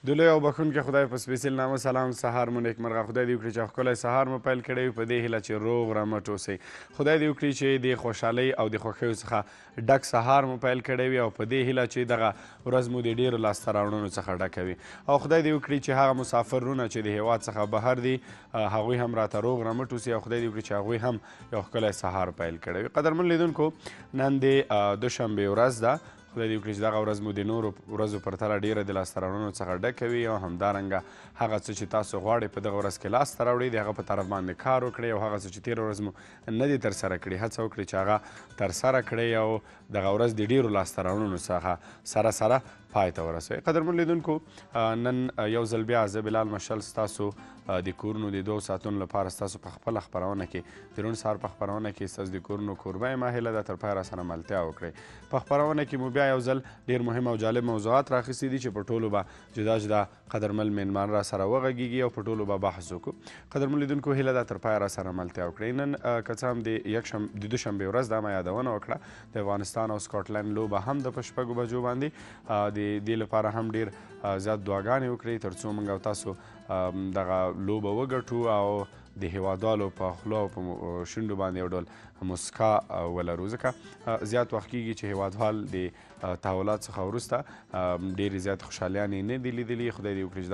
د لوی او بخښونکي خدای په سپېڅل نامه سلام. سهار مو نیکمرغه. خدای دې وکړي چې ښکلی سهار مو پیل کړی وي په دې هیله چې روغ رمټ اوسئ. خدای دې وکړي چې د خوشحالۍ او د خوښیو څخه ډک سهار مو پیل کړی وي او په دې هیله چې دغه ورځ مو د ډېرو لاسته راوړنو څخه ډکه وي. او خدای دې وکړي چې هغه مسافرونه چې د هیواد څخه بهر دي هغوی هم راته روغ رمټ اوسي او خدای دې وکړي چې هغوی هم یو ښکلی سهار پیل کړی وي. قدرمن لیدونکو، نن د دوشنبې ورځ ده. خدای دې وکړي چې دغه ورځ مو د نورو ورځو پرتله ډېره د لاسته راوړنو څخه ډکه وي او همدارنګه هغه څه چې تاسو غواړئ په دغه ورځ کې لاسته راوړئ د هغه په طرف باندې کار وکړئ او هغه څه چې تېره ورځ مو نه دي ترسره کړي هڅه وکړئ چې هغه ترسره کړئ او دغه ورځ د ډېرو لاسته راوړنو څخه سره پای ته ورسوئ. قدرمن لیدونکو، نن یو ځل بیا زه بلال مشل ستاسو د کورونو د 2 ساعتونو لپاره ستاسو په خپله خپرونه کې د روڼ سهار په خپرونه کې ستاسو د کورونو کوربه یم. هیله ده تر پایه راسره ملتیا وکړئ. په خپرونه کې مو بیا یو ځل ډېر مهم او جالب موضوعات راخیستي دي چې په ټولو به جدا جدا قدرمن میلمان راسره وغږیږي او په ټولو به بحث وکړو. قدرمن لیدونکو، هیله ده تر پایه راسره ملتیا وکړئ. نن که څه هم د دوشنبې ورځ دا ما یادونه وکړه، د افغانستان او سکاټلند لوبه هم د په 6 بجو باندې د دې لپاره هم ډېر زیات دعاګانې وکړئ تر څو موږ او تاسو دغه لوبه وګټو او د هیوادوالو په خوله او په شونډو باندې یو ډول مسکا ولرو، ځکه زیات وخت کېږي چې هیوادوال د تحولات څخه وروسته ډېرې زیات خوشحالیانې نه دي لیدلي. خدای دې وکړي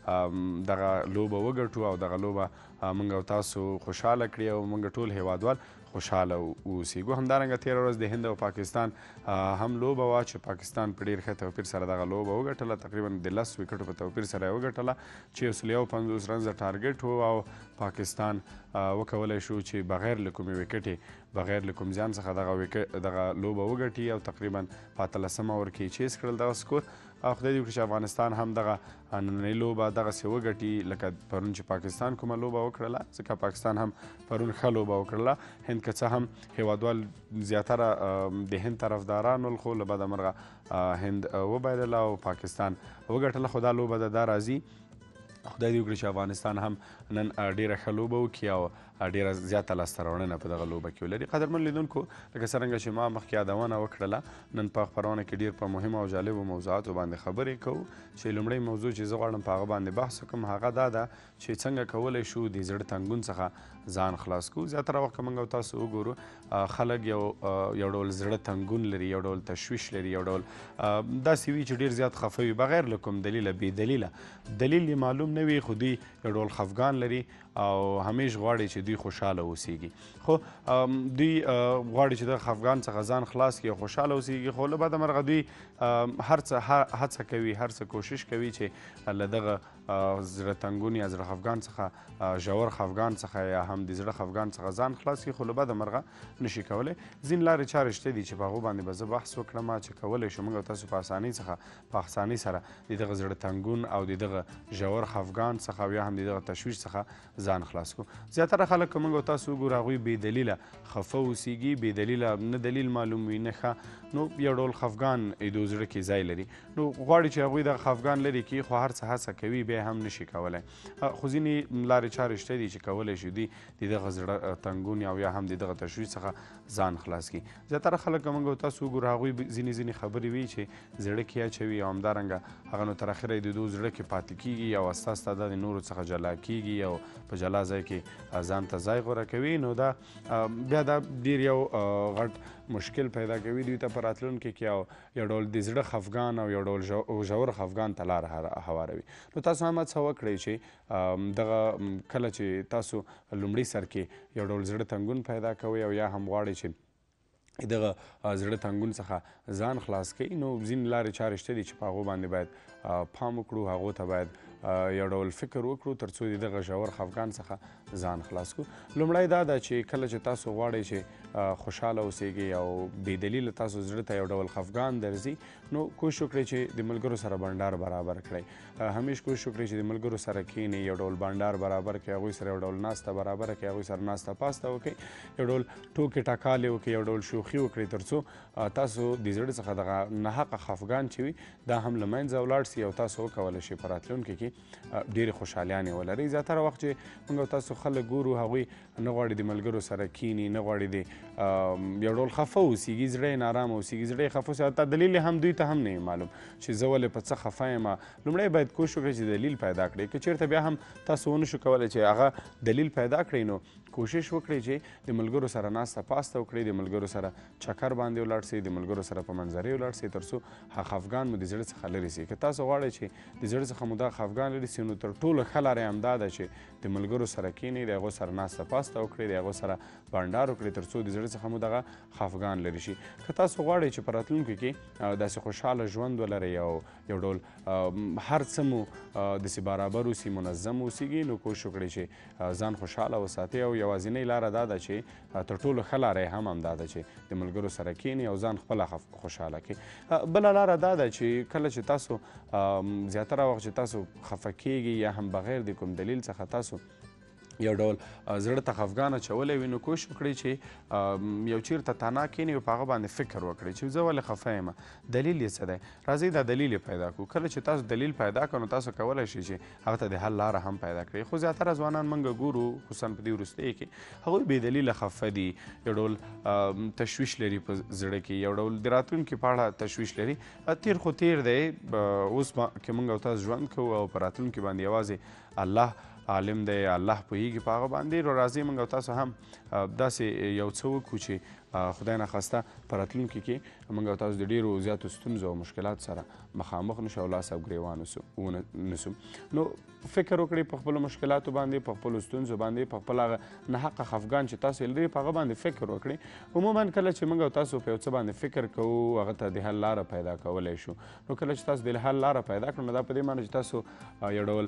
چې دغه لوبه وګټو او دغه لوبه موږ او تاسو خوشحاله کړي او موږ ټول هیوادوال خوشحاله اوسیږو. همدارنګه تېره ورځ د هند او پاکستان هم لوبه وه چې پاکستان په ډېر ښه توپیر سره دغه لوبه وګټله. تقریبا د 10 وکټو په توپیر سره یې وګټله چې 150 رنزه ټارګټ و او پاکستان وکولی شو چې بغیر له کومې وکټې بغیر له کوم زیان څخه دغه لوبه وګټي او تقریبا په 18 اوور کې چیز کړل دغه سکور. خدای دې وکړي چې افغانستان هم دغه نننۍ لوبه دغسې وګټي لکه پرون چې پاکستان کومه لوبه وکړله، ځکه پاکستان هم پرون ښه لوبه وکړله. هند که څه هم هیوادوال زیاتره د هند طرفداران ول، خو له بده مرغه هند وبایلله او پاکستان وګټله. خو دا لوبه ده دا راځي. خدای دې وکړي چې افغانستان هم نن ډېره ښه لوبه وکړي او ډېره زیاته لاسته راوړنه په دغه لوبه کې ولري. قدرمن لیدونکو، لکه څرنګه چې ما مخکې یادونه وکړله، نن په خپرونه کې ډېر په مهمو او جالبو موضوعاتو باندې خبرې کوو چې لومړی موضوع چې زه غواړم په هغه باندې بحث وکړم هغه دا ده چې څنګه کولی شو د زړه تنګون څخه ځان خلاص کړو. زیاتره وخت که موږ او تاسو وګورو خلک یو ډول زړه تنګون لري، یو ډول تشویش لري، یو ډول داسې وي چې ډېر زیات خفه وي بغیر له کوم دلیله، بې دلیله دلیل یې معلوم نه وي، خو دوی یو ډول خفګان لري او همیش غواړي چې دوی خوشحاله اوسیږي. خو دوی غواړي چې د خفګان څخه ځان خلاص کړي او خوشحاله اوسیږي، خو له بده مرغه دوی هر څه هڅه کوي، هر څه کوشش کوي چې له دغه زړه تنګون یا زړه خفګان څخه ژور خفګان څخه یا هم د زړه خفګان څخه ځان خلاص کړي، خو له بده مرغه نشي کولی. ځینې لارې چارې شته دي چې په هغو باندې به زه بحث وکړم چې کولی شو موږ او تاسو په اسانۍ سره د دغه زړه تنګون او د دغه ژور خفګان څخه او یا هم د دغه تشویش څخه ځان خلاص کړو. زیاتره خلک که موږ او تاسو وګورو هغوی بې دلیله خفه اوسیږي، بې دلیله نه دلیل معلوم وي نه ښه، نو یو ډول خفګان د زړه کې ځای لري. نو غواړي چې هغوی دغه خفګان لرې کړي، خو هر څه هڅه کوي بیا هم نشي کولی. خو ځینې لارې چارې شته دي چې کولی شي دوی د دغه زړه تنګون او یا هم د دغه تشویش څخه ځان خلاص کړي. زیاتره خلک که موږ او تاسو وګورو هغوی ځینې خبرې وي چې زړه کې اچوي او همدارنګه هغه نو تر اخره د دوی زړه کې پاتې کېږي او استا استا د نورو څخه جلا کېږي او په جلا ځای کې ځان ته ځای غوره کوي. نو دا بیا دا ډېر یو غټ مشکل پیدا کوي دوی ته په راتلونکي کې او یو ډول د زړه خفګان او یو ډول ژور خفګان ته لاره هواروي. نو تاسو هم هڅه وکړئ چې دغه کله چې تاسو لومړي سر کې یو ډول زړه تنګون پیدا کوئ او یا هم غواړئ چې دغه زړه تنګون څخه ځان خلاص کړئ، نو ځینې لارې چارې شته دي چې په هغو باندې باید پام وکړو، هغو ته باید یو ډول فکر وکړو تر څو د دغه ژور خفګان څخه ځان خلاص کړو. لومړی دا ده چې کله چې تاسو غواړئ چې خوشحاله اوسیږئ او بې دلیله تاسو زړه ته یو ډول خفګان درځي، نو کوشش وکړئ چې د ملګرو سره بنډار برابر کړئ. همیش کوشش وکړئ چې د ملګرو سره کښېنئ، یو ډول بنډار برابر کړئ، هغوی سره یو ډول ناسته برابره کړئ، هغوی سره ناسته پاسته وکړئ، یو ډول ټوکې ټکالې وکړئ، یو ډول شوخي وکړئ تر څو تاسو د زړه څخه دغه ناحقه خفګان چې وي دا هم له منځه ولاړ سي او تاسو وکولی شئ په راتلونکي کې کې ډېرې خوشحالیانې ولرئ. زیاتره وخت چې موږ او تاسو خلک ګورو هغوی نه غواړي د ملګرو سره کیني، نه غواړي د یو ډول خفه اوسېږي، زړه یې نارامه اوسېږي، زړه یې خفه اوسي. حتی دلیل یې هم دوی ته هم نه معلوم چې زه ولې په څه خفه یم. لومړی باید کوشش وکړئ چې دلیل پیدا کړئ. که چېرته بیا هم تاسو ونه شو کولی چې هغه دلیل پیدا کړئ، نو کوشش وکړئ چې د ملګرو سره ناسته پاسته وکړئ، د ملګرو سره چکر باندې ولاړ سئ، د ملګرو سره په منظرې ولاړ سئ، تر څو هغه خفګان مو د زړه څخه لرې سي. که تاسو غواړئ چې د زړه څخه مو دا خفګان لرې سي، نو تر ټولو ښه لاره یې همدا ده چې د ملګرو سره کښېنئ، د هغو سره ناسته پاسته وکړئ، د هغو سره بانډار وکړئ، تر څو د زړه څخه مو دغه خفګان لرې شي. که تاسو غواړئ چې په راتلونکي کې داسې خوشحاله ژوند ولرئ او یو ډول هر څه مو داسې برابر اوسي، منظم اوسیږي، نو کوشش وکړئ چې ځان خوشحاله وساتئ. او یوازینۍ لاره دا ده چې تر ټولو ښه لاره یې هم همدا ده چې د ملګرو سره کښېنئ او ځان خپله خوشحاله کړئ. بله لاره دا ده چې کله چې تاسو زیاتره وخت چې تاسو خفه کیږئ یا هم بغیر د کوم دلیل څخه تاسو یو ډول زړه ته خفګان اچولی وي، نو کوشش وکړئ چې یو چیرته تنها کښېنئ او په هغه باندې فکر وکړئ چې زه ولې خفه یم، دلیل یې څه دی. راځئ دا دلیل یې پیدا کړو. کله چې تاسو دلیل پیدا کړو، نو تاسو کولی شئ چې هغه ته د حل لاره هم پیدا کړئ. خو زیاتره ځوانان موږ ګورو، خصوصا په دې وروستیو کې، هغوی بې دلیله خفه دي، یو ډول تشویش لري په زړه کې، یو ډول د راتلونکي په اړه تشویش لري. تیر خو تیر دی، اوس کې موږ او تاسو ژوند کوو او په راتلونکي باندې یوازې الله عالم دی، الله پوهیږي په هغه باندې. نو راځئ موږ او تاسو هم داسې یو څه وکړو چې خدای نخواسته په راتلونکي کې موږ او تاسو د ډېرو زیاتو ستونزو او مشکلاتو سره مخامخ نشو او لاس او ګریوان نسو. نو فکر وکړئ په خپلو مشکلاتو باندې، په خپلو ستونزو باندې، په خپل هغه ناحقه خفګان چې تاسو یې لرئ په هغه باندې فکر وکړئ. عموما کله چې موږ او تاسو په یو څه باندې فکر کوو، هغه ته د حل لاره پیدا کولی شو. نو کله چې تاسو د حل لاره پیدا کړو، نو دا په دې معنی چې تاسو یو ډول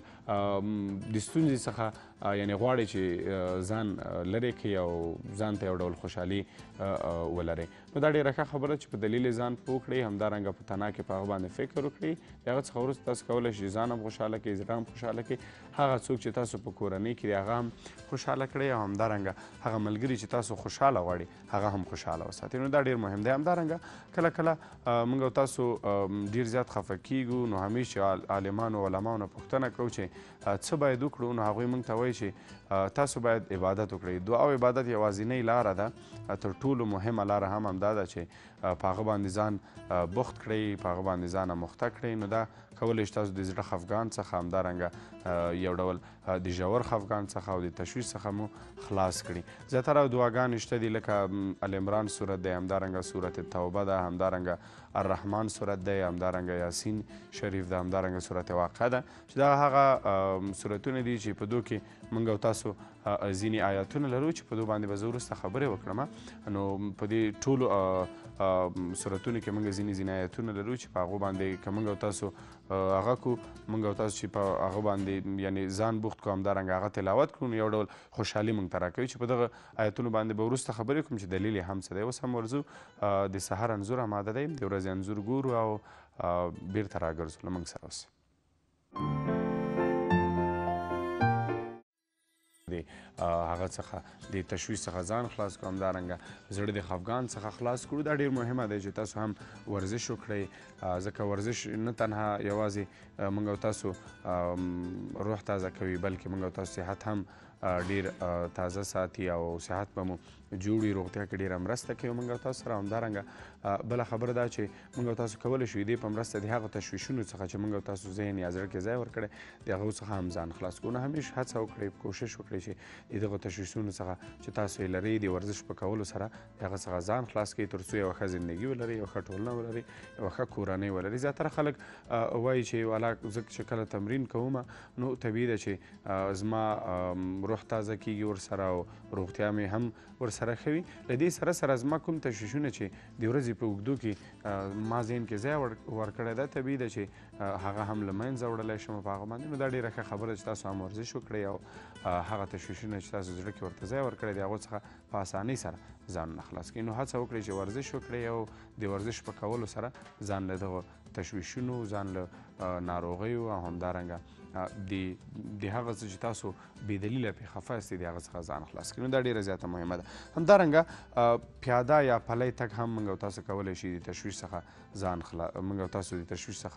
د ستونزې څخه یعنې غواړئ چې ځان لرې کړئ او ځان ته یو ډول خوشحالي ولرئ. نو دا ډېره ښه خبره چې په دلیل یې ځان پوه کړئ، همدارنګه په تنها کې په هغه باندې فکر وکړئ. د هغه څخه وروسته تاسو کولی شئ ځان هم خوشحاله کړئ، زړه هم خوشحاله کړئ، هغه څوک چې تاسو په کورنۍ کې دی هغه هم خوشحاله کړئ، او همدارنګه هغه ملګري چې تاسو خوشحاله غواړئ هغه هم خوشحاله وساتئ. نو دا ډېر مهم دی. همدارنګه کله کله موږ او تاسو ډېر زیات خفه کیږو، نو همیشه عالمانو علماو نه پوښتنه کوو چې څه باید وکړو. نو هغوی موږ ته وایي چې تاسو باید عبادت وکړئ. دعا او عبادت یوازینۍ لاره ده، تر ټولو مهمه لاره هم همدا ده چې په هغه باندې ځان بوخت کړئ، په هغه باندې ځان اموخته کړئ. نو دا کولی شي تاسو د زړه خفګان څخه، همدارنګه یو ډول د ژور خفګان څخه او د تشویش څخه مو خلاص کړي. زیاتره دعاګانې شته دي، لکه العمران صورت دی، همدارنګه صورت توبه ده، همدارنګه الرحمن صورت دی، همدارنګه یاسین شریف ده، همدارنګه صورت واقعه ده، چې دا هغه صورتونه دي چې په دو کې موږ او تاسو ځینې آیاتونه لرو چې په دو باندې به زه وروسته خبرې وکړم. نو په دې ټولو صورتونو کې موږ ځینې آیاتونه لرو چې په هغو باندې که موږ او تاسو هغه کو، موږ او تاسو چې په هغه باندې یعنې ځان بوخت کړو، همدارنګه هغه تلاوت کړو، نو یو ډول خوشحالي موږ ته راکوي. چې په دغه آیتونو باندې به وروسته خبرې وکړم چې دلیل یې هم څه دی. اوس هم ورځو د سهار انځور اماده دی، د ورځې انځور ګورو او بیرته راګرځو. له موږ سره اوسئ. هغه څخه د تشویش څخه ځان خلاص کړو، همدارنګه زړه د خفګان څخه خلاص کړو. دا ډېر مهمه دی چې تاسو هم ورزش وکړئ، ځکه ورزش نه تنها یوازې موږ او تاسو روح تازه کوي، بلکې موږ او تاسو صحت هم ډېر تازه ساتي او صحت به مو جوړ وي، روغتیا کې ډېره مرسته کوي موږ او تاسو سره. همدارنګه بله خبره دا چې موږ او تاسو کولی شو د دې په مرسته د هغو تشویشونو څخه چې موږ او تاسو ذهن یا زړه کې ځای ورکړی، د هغو څخه هم ځان خلاص کړو. نو همیشه هڅه وکړئ، کوشش وکړئ چې د دغو تشویشونو څخه چې تاسو یې لرئ، د ورزش په کولو سره د هغه څخه ځان خلاص کړئ، تر څو یوه ښه زندګي ولرئ، یوه ښه ټولنه ولرئ، یوه ښه کورنۍ ولرئ. زیاتره خلک وایي چې والا زه چې کله تمرین کوم، نو طبیعي ده چې زما روح تازه کېږي ورسره او روغتیا مې هم ورسره ښه وي. له دې سره سره زما کوم تشویشونه چې د ورځې په اوږدو کې ما ذهن کې ځای ورکړی ده، طبیعي ده چې هغه هم له منځه وړلی شم په هغه باندې. نو دا ډېره ښه خبره چې تاسو هم ورزش وکړئ او هغه تشویشونه چې تاسو زړه کې ورته ځای ورکړی د هغو څخه په اسانۍ سره ځانونه خلاص کړئ. نو هڅه وکړئ چې ورزش وکړئ او د ورزش په کولو سره ځان له دغو تشویشونو، ځان له ناروغیو او همدارنګه د هغه څه چې تاسو بې دلیله پرې خفه یاستئ د هغه څخه ځان خلاص کړئ. نو دا ډېره زیاته مهمه ده. همدارنګه پیاده یا پلی تګ هم موږ او تاسو کولی شي د تشویش څخه موږ او تاسو د تشویش څخه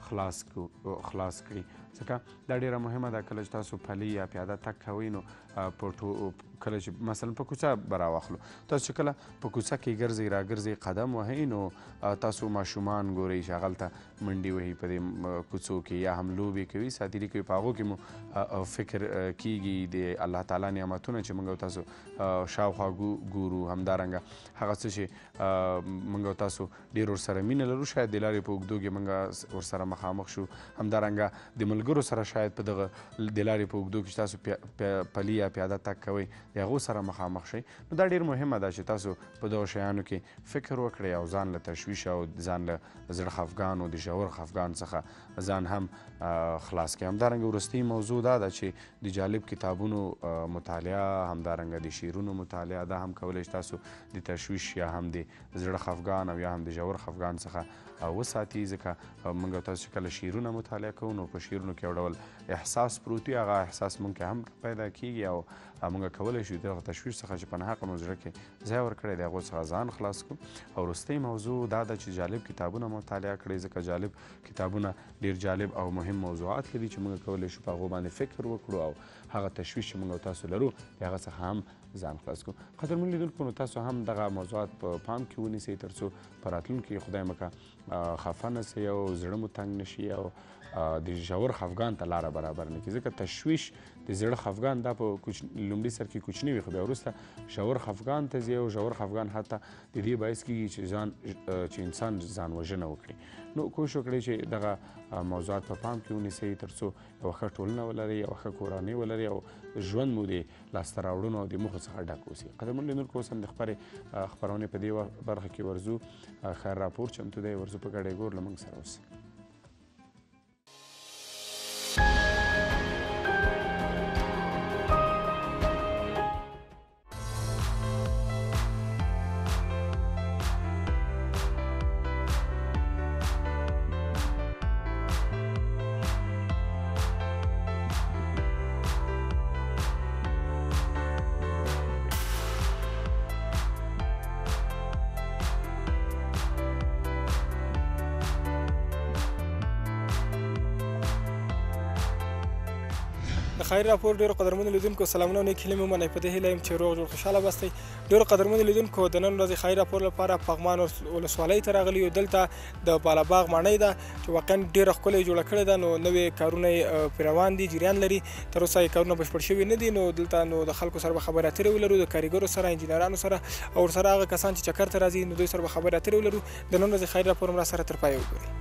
خلاص کړي ځکه دا ډیره مهمه ده کله چې تاسو پلی یا پیاده تګ کوئ نو کله چې مثلا په کوڅه به راواخلو تاسو چې کله په کوڅه کې ګرځئ راګرځئ قدم وهئ نو تاسو ماشومان ګورئ چې هغلته منډې وهي په دې کوڅو کې یا هم لوبې کوي ساتیري کوي په هغو کې مو فکر کیږي د الله تعالی نعمتونه چې موږ تاسو شاوخوا ګورو همدارنګه هغه څه چې موږ تاسو ډېر ورسره مینه لرو شاید د لارې په اوږدو کې موږ ورسره مخامخ شو همدارنګه د ملګرو سره شاید په دغه د لارې په اوږدو کې چې تاسو پلی یا پیاده تګ کوئ د هغو سره مخامخ شئ نو دا ډېر مهمه ده چې تاسو په دغو شیانو کې فکر وکړئ او ځان له تشویش او ځان له زړه خفګان او د ژور خفګان څخه ځان هم خلاص کړئ همدارنګه وروستۍ موضوع دا ده چې د جالب کتابونو مطالعه همدارنګه د شعرونو مطالعه دا هم کولی شي تاسو د تشویش یا هم د زړه خفګان او یا هم د ژور خفګان څخه وساتي ځکه موږ تاسو چې کله شعرونه مطالعه کوو نو په شعرونو کې یو ډول احساس پروت وي هغه احساس موږ کې هم پیدا کیږي او موږ کولی شو دغه تشویش څخه چې په ناحقه مو زړه کې ځای ورکړی د هغو څخه ځان خلاص کړو او وروستۍ موضوع دا ده چې جالب کتابونه مطالعه کړئ ځکه جالب کتابونه ډېر جالب او مهم موضوعات لري چې موږ کولی شو په هغو باندې فکر وکړو او هغه تشویش چې موږ تاسو لرو د هغه څخه هم ځان خلاص کړو قدرمن لیدونکو نو تاسو هم دغه موضوعات په پام کې ونیسئ تر څو په راتلونکي کې خدای مکه خفه نه سئ او زړه مو تنګ نه شي او د ژور خفګان ته لاره برابر نه کړي ځکه تشویش د زړه خفګان دا په لومړي سر کې کوچنی وي خو بیا وروسته ژور خفګان ته ځي او ژور خفګان حتی د دې باعث کېږي چې انسان ځان وژنه وکړي نو کوشش وکړئ چې دغه موضوعات په پام کې ونیسئ تر څو یوه ښه ټولنه ولرئ یوه ښه کورنۍ ولرئ او ژوند مو د لاسته راوړنو او د موخو څخه ډک اوسي قدرمن لیدونکو اوس هم د خپرونې په دې برخه کې ورځو خیر راپور چمتو دی ورځو په ګډه ګور له موږ سره اوسئ د خیر راپور ډېرو قدرمنو لیدونکو سلامونه او نیک هیلې مې ومنئ په دې هیله یم چې روغ جوړ خوشحاله به استئ ډېرو قدرمنو لیدونکو د نن ورځې خیر راپور لپاره پغمان ولسوالۍ ته راغلي یو دلته د بالاباغ ماڼۍ ده چې واقعا ډېره ښکلې جوړه کړې ده نو نوې کارونه یې پرې روان دي جریان لري تر اوسه یې کارونه بشپړ شوي نه دي نو دلته نو د خلکو سره به خبرې اترې ولرو د کاریګرو سره انجینرانو سره او ورسره هغه کسان چې چکر ته راځي نو دوی سره به خبرې اترې ولرو د نن ورځې خیر راپور هم را سره تر پایه وګورئ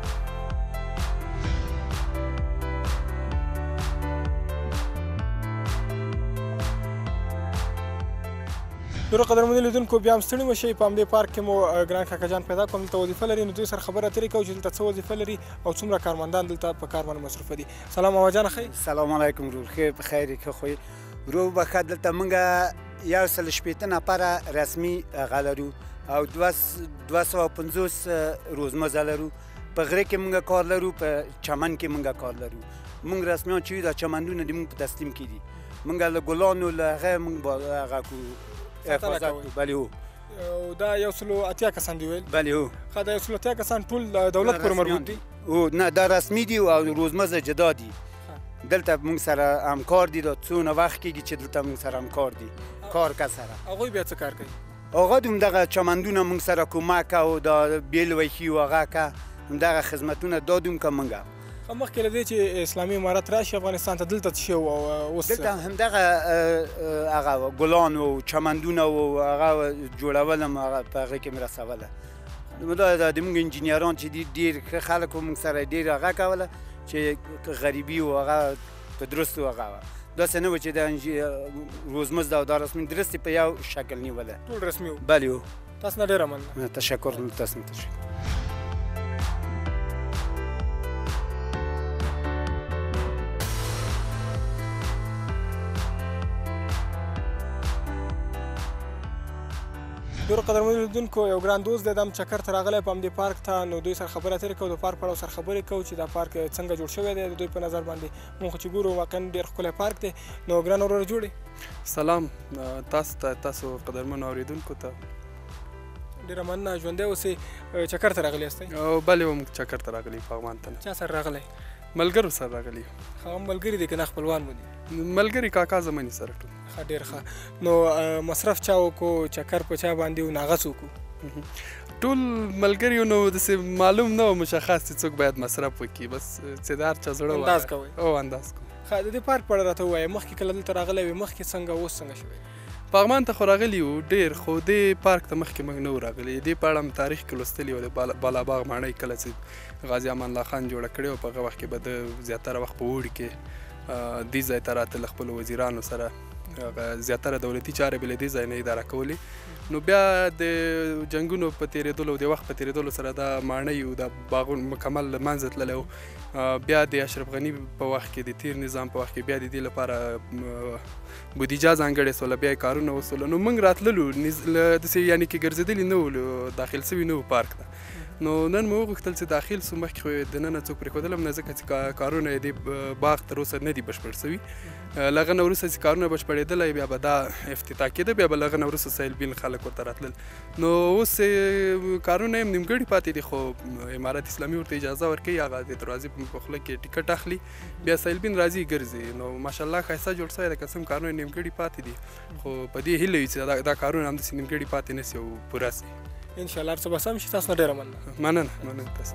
ډېرو قدرمنو لیدونکو بیا هم ستړي مه شئ په همدې پارک کې مو ګران کاکا جان پیدا کړم دلته وظیفه لري نو دوی سره خبرې اترې کوو چې دلته څه وظیفه لري او څومره کارمندان دلته په کار باندې مصروفه دي سلام ماما جانه ښه سلام علیکم ورور ښه په خیر یې ښه خو یې ورور به ښه دلته موږ 160 نفره رسمي هغه لرو او 250 روزمزه لرو په غره کې موږ کار لرو په چمن کې موږ کار لرو موږ رسمیان چې دا چمنونه د موږ په تسلیم کې دي موږ له ګلانو له هغه موږ هغه کوو حفاظت بله هو دا 180 کسان دي ویل بله هو ښه دا 180 کسان ټول دولت پورې مربوط دي او نه دا رسمي دي او روزمزه جدا دي دلته موږ سره همکار دي دا څونه وخت کېږي چې دلته موږ سره همکار دي کار که سره هغوی بیا څه کار کوي هغه د همدغه چمندونه موږ سره کومک او دا بیل ویښي و هغه که همدغه خدمتونه دا دوم که موږ مخکې له دې چې اسلامي امارت راشي افغانستان ته دلته څه شی و اوس دلته همدغه هغه ګلان و چمندونه و هغه جوړول هم هغه په هغې کې مې رسوله دا د موږ انجینران چې دي ډېر ښه خلک و موږ سره ډېر هغه کوله چې غریبي و هغه په درست و هغه وه داسې نه و چې د روزمزد او دا رسمي درست په یو شکل نیوله ټول رسمي و بلې و تاسو نه ډېره مننه تشکر تاسو نه تشکر ډېرو قدرمنو لیدونکو یو ګران دوست دی دا هم چکر ته راغلی په همدې پارک ته نو دوی سره خبرې اترې کوو د پارک په اړه سره خبرې کوو چې دا پارک څنګه جوړ شوی دی د دوی په نظر باندې موږ خو چې ګورو واقعا ډېر ښکلی پارک دی نو ګران وروره جوړې سلام تاسو ته تاسو قدرمنو اورېدونکو ته ډېره مننه ژوندی اوسئ. چکر ته راغلي یاستئ؟ بلې موږ چکر ته راغلي پغمان ته. چا سره راغلی؟ ملګرو سره راغلي. هغه ملګري دي که نه خپلوان مو دي؟ ملګري کاکا زماني سره ټول. ښه ډېر ښه. نو مصرف چا وکړو؟ چکر په چا باندې و؟ ناغه څوک و؟ ټول ملګري نو داسې معلوم نه و مشخص چې څوک باید مصرف وکړي، بس چې د هر چا زړه انداز کوئ؟ او انداز کوو. ښه د دې پارک په اړه راته ووایه، مخکې کله دلته راغلی وې؟ مخکې څنګه اوس څنګه شوی؟ پغمان ته خو راغلي وو ډېر، خو دې پارک ته مخکې موږ نه وو راغلي. دې په اړه م تاریخ کې لوستلي وو. د بالاباغ ماڼۍ کله چې غازي امان الله خان جوړه کړې وه، په هغه وخت کې به د زیاتره وخت په اوړي کې دې ځای ته راته له خپلو وزیرانو سره زیاتره دولتي چارې به له دې ځای نه اداره کولې. نو بیا د جنګونو په تېرېدلو، د وخت په تېرېدلو سره دا ماڼۍ و دا باغونه مکمل له منځه تللی و. بیا د اشرف غني په وخت کې، د تیر نظام په وخت کې بیا د دې لپاره بودیجه ځانګړې سوله، بیا یې کارونه وسوله. نو موږ راتللو داسې یعنې کې ګرځېدلي نه وو، داخل سوي نه وو پارک ته. نو نن مو وغوښتل چې داخل سو، مخکې خو یې دننه څوک پرېښودل هم نه، ځکه چې کارونه یې د باغ تر اوسه نه دي بشپړ سوي. له هغه نه وروسته چې کارونه بشپړېدلی بیا به دا افتتاح کېده، بیا به له هغه نه وروسته سیلبین خلک ورته راتلل. نو اوس کارونه یې نیمګړي پاتې دي، خو امارت اسلامي ورته اجازه ورکوي، هغه د دروازې په خوله کې ټکټ اخلي، بیا سیلبین راځي ګرځي. نو ماشاءالله ښایسته جوړ شوی دی، که څه هم کارونه نیمګړي پاتې دي، خو په دې هیله وي چې دا کارونه همداسې نیمګړي پاتې نه سي او پوره سي. انشاءالله هر څه به سم شي. تاسو نه ډېره مننه. مننه تاسو.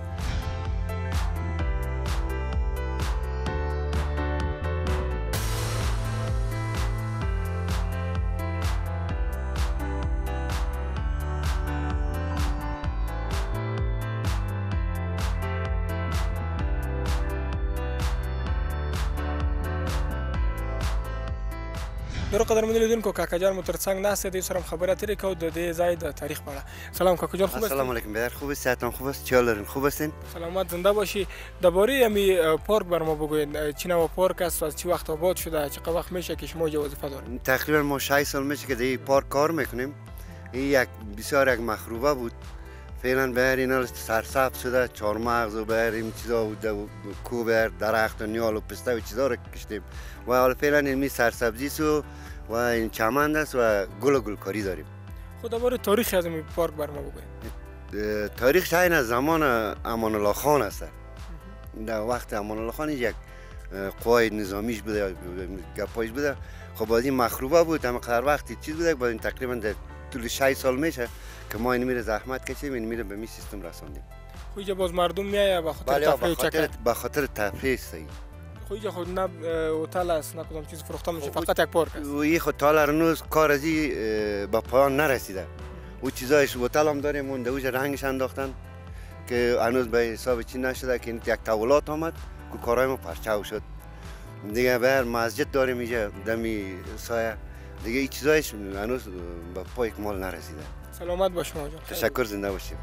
ډېرو قدرمنو لیدونکو، کاکا جان مو تر څنګ ناست دی، سره هم خبرې اترې کوو د دې ځای د تاریخ په اړه. سلام کاکا جان، خوب هستید؟ السلام علیکم بیدر، خوب است؟ صحتان خوب است؟ چه دارین؟ خوب هستین؟ سلامت زنده باشی. درباره همین پارک بر ما بگوید، چه نوع پارک است و از چه وقت آباد شده؟ چه وقت میشه که شما اینجا وظیفه دارید؟ تقریبا ما 6 سال میشه که در این پارک کار میکنیم. این بسیار یک مخروبه بود. فعلا بهر اینا سرسبز شده، چهارمغز و بهر این چیزا و کو بهر درخت و نیال و پسته و چیزا رو کشتیم و حالا فعلا این سرسبزی سو و این چمن است و گلکاری داریم. خود درباره تاریخ از این پارک بر ما بگوید. تاریخ شاید از زمان امان الله خان است. در وقت امان الله خان یک قواعد نظامیش بوده، گپایش بوده. خب باز این مخروبه بود، اما هر وقتی چیز بوده، باز این تقریبا در طول 6 سال میشه که ما این میره زحمت کشیم، این میره به می سیستم رساندیم. خو اینجا باز مردم میایه به خاطر تفریح چکر؟ به خاطر تفریح است. خو اینجا خود نه هتل است، نه کدام چیز فروخته میشه، فقط یک پارک است. این خود تا هنوز کار از این به پایان نرسیده. او چیزایش هتل هم داریم، اون دوش رنگش انداختن که هنوز به حساب چی نشده که یک تولات آمد که کارهای ما پرچاو شد. دیگه بر مسجد داریم اینجا دمی سایه، دیگه این چیزایش هنوز به پای اکمال نرسیده. سلامت باش شما جان. تشکر، زنده باشید.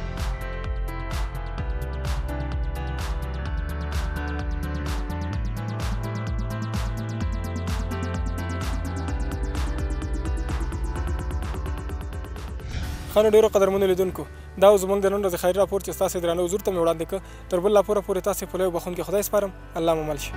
خانو ډیرو قدرمنو لیدونکو، دا زموږ د نن ورځې خیري راپور چې ستاسو درانه حضور ته مې وړاندې کړ. تر بل راپوره پورې تاسې په لوی بخښونکي خدای سپارم. الله مو مل شي.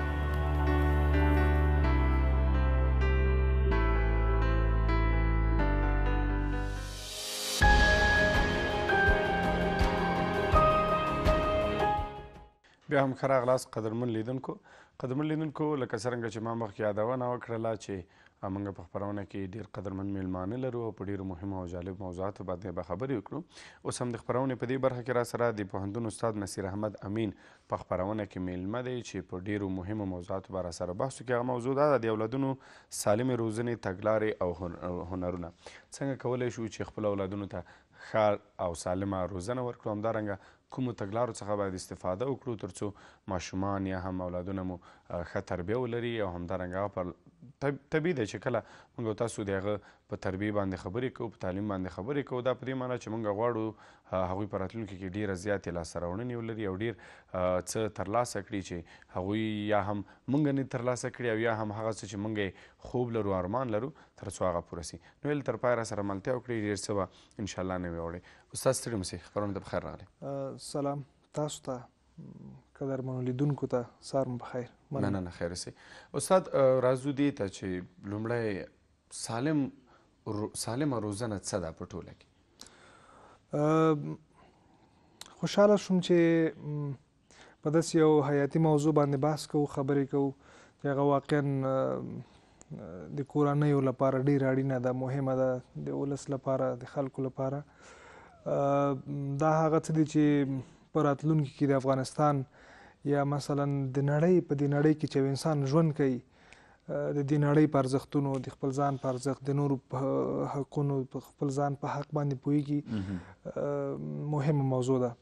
بیا هم ښه راغلاست قدرمن لیدونکو. قدرمن لیدونکو، لکه څرنګه چې ما مخکې یادونه وکړله چې موږ په خپرونه کې ډېر قدرمن میلمانه لرو او په ډېرو مهمو او جالب موضوعاتو باندې به خبرې وکړو. اوس هم د خپرونې په دې برخه کې را سره د پوهنتون استاد نصیر احمد امین په خپرونه کې میلمه دی چې په ډېرو مهمو موضوعاتو به را سره بحث وکړي. هغه موضوع دا ده د اولادونو سالمې روزنې تګلارې او هنرونه. څنګه کولی شو چې خپلو اولادونو ته ښه او سالمه روزنه ورکړو، همدارنګه کومو تګلارو څخه باید استفاده وکړو تر څو ماشومان یا هم اولادونه مو ښه تربیه ولري او همدارنګه هغه پر طبیعي دی چې کله موږ او تاسو د هغه په تربیې باندې خبرې کوو، په تعلیم باندې خبرې کوو، دا په دې معنی چې موږ غواړو هغوی په راتلونکي کې ډېره زیاتې لاسته راوړنې ولري او ډېر څه ترلاسه کړي چې هغوی یا هم موږ نه ترلاسه کړي او یا هم هغه څه چې موږ خوب لرو، ارمان لرو، تر څو هغه پوره سي. نو هیله تر پایه را سره ملتیا وکړئ، ډېر څه به انشاءالله نوې اورئ. استاد ستړي مه سئ، خپرونې ته بخیر راغلی. سلام تاسو ته، قدرمنو لیدونکو ته سهار مو بخیر. مننه، خیر اوسئ. استاد راځو دې ته چې لومړی سالمه روزنه څه ده په ټوله کې؟ خوشحاله شوم چې په داسې یو حیاتي موضوع باندې بحث کوو، خبرې کوو چې هغه واقعا د کورنیو لپاره ډېره اړینه ده، مهمه ده، د ولس لپاره، د خلکو لپاره. دا هغه څه دي چې په راتلونکي کې د افغانستان یا مثلا د نړۍ په دې نړۍ کې چې یو انسان ژوند کوي، د دې نړۍ په ارزښتونو، د خپل ځان په ارزښت، د نورو په حقونو، په خپل ځان په حق باندې پوهېږي، مهمه موضوع ده.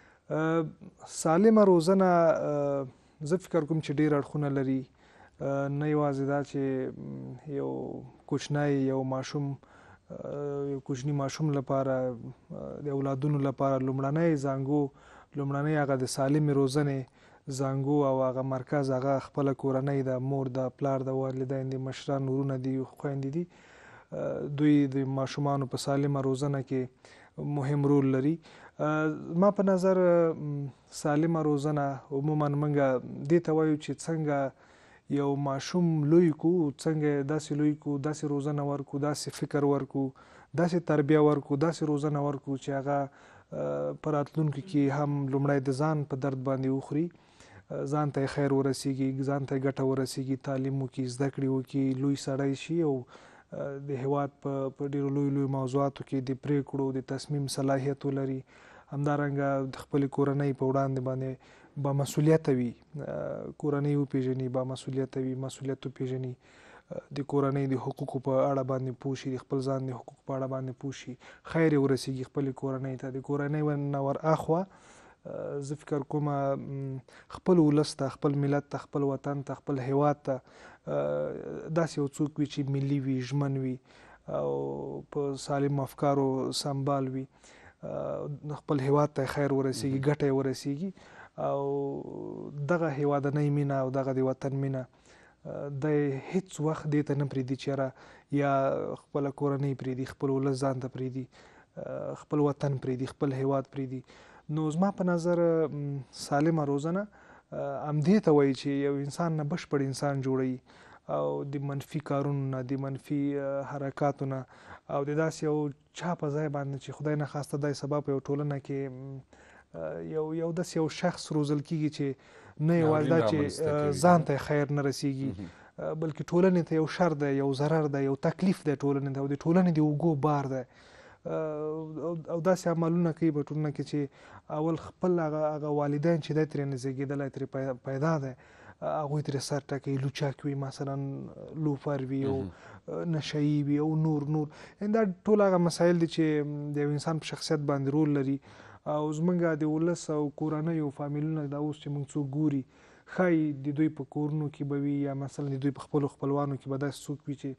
سالمه روزنه زه فکر کوم چې ډېر اړخونه لري، نه یوازې دا چې یو کوچنی یو ماشوم یو کوچني ماشوم لپاره د اولادونو لپاره لومړنی زانګو، لومړنی هغه د سالمې روزنې زانګو او هغه مرکز هغه خپله کورنۍ ده، مور ده، پلار ده، والدین دي، مشران، ورونه دي، خویندې دي. دوی د ماشومانو په سالمه روزنه کې مهم رول لري. ما په نظر سالمه روزنه عموما موږ دې ته وایو چې څنګه یو ماشوم لوی کو، څنګه داسې لوی کو، داسې روزنه ورکو، داسې فکر ورکو، داسې تربیه ورکو، داسې روزنه ورکو چې هغه په راتلونکي کې هم لومړی د ځان په درد باندې وخوري، ځان ته یې خیر ورسیږي، ځان ته یې ګټه ورسیږي، تعلیم وکړي، زده کړې وکړي، لوی سړی شي او د هیواد په ډېرو لویو موضوعاتو کې د پرېکړو د تصمیم صلاحیت ولري. همدارنګه د خپلې کورنۍ په وړاندې باندې بامسؤلیته وي، کورنۍ وپېژني، بامسؤلیته وي، مسؤلیت وپېژني، د کورنۍ د حقوقو په اړه باندې پوه شي، د خپل ځان د حقوقو په اړه باندې پوه شي، خیر یې ورسیږي خپلې کورنۍ ته. د کورنۍ نه ور اخوا زه فکر کوم خپل ولس ته، خپل ملت ته، خپل وطن ته، خپل هیواد ته داسې یو څوک وي چې ملي وي، ژمن وي او په سالم افکارو سمبال وي، خپل هیواد ته خیر ورسیږي، ګټه یې ورسیږي او دغه هیوادنۍ مینه او دغه د وطن مینه د هیڅ وخت دې ته نه پرېږدي چې یاره یا خپله کورنۍ پرېږدي، خپل ولس ځان ته پرېږدي، خپل وطن پرېږدي، خپل هیواد پرېږدي. نو زما په نظر سالمه روزنه همدې ته وایي چې یو انسان نه بشپړ انسان جوړوي او د منفي کارونو نه، د منفي حرکاتو نه او د داسې یو چا په ځای باندې چې خدای نخواسته دای سبا په یو ټولنه کې یو داسې یو شخص روزل کېږي چې نه یوازې دا چې ځان ته خیر نه رسیږي بلکې ټولنې ته یو شر دی، یو ضرر دی، یو تکلیف دی ټولنې ته او د ټولنې د اوږو بار دی او داسې عملونه کوي په ټولنه کې چې اول خپل هغه والدین چې دی ترې نه زېږېدلی، ترې پیدا دی، هغوی ترې سر ټکوي، لوچک وي، مثلا لوفر وي او نشهیي وي او نور دا ټول هغه مسایل دي چې د یو انسان په شخصیت باندې رول لري. او زمونږ د ولس او کورنیو فامیلونه دا اوس چې موږ څوک ګوري ښایي د دوی په کورونو کې به وي یا مثلا د دوی په خپلو خپلوانو کې به داسې څوک وي چې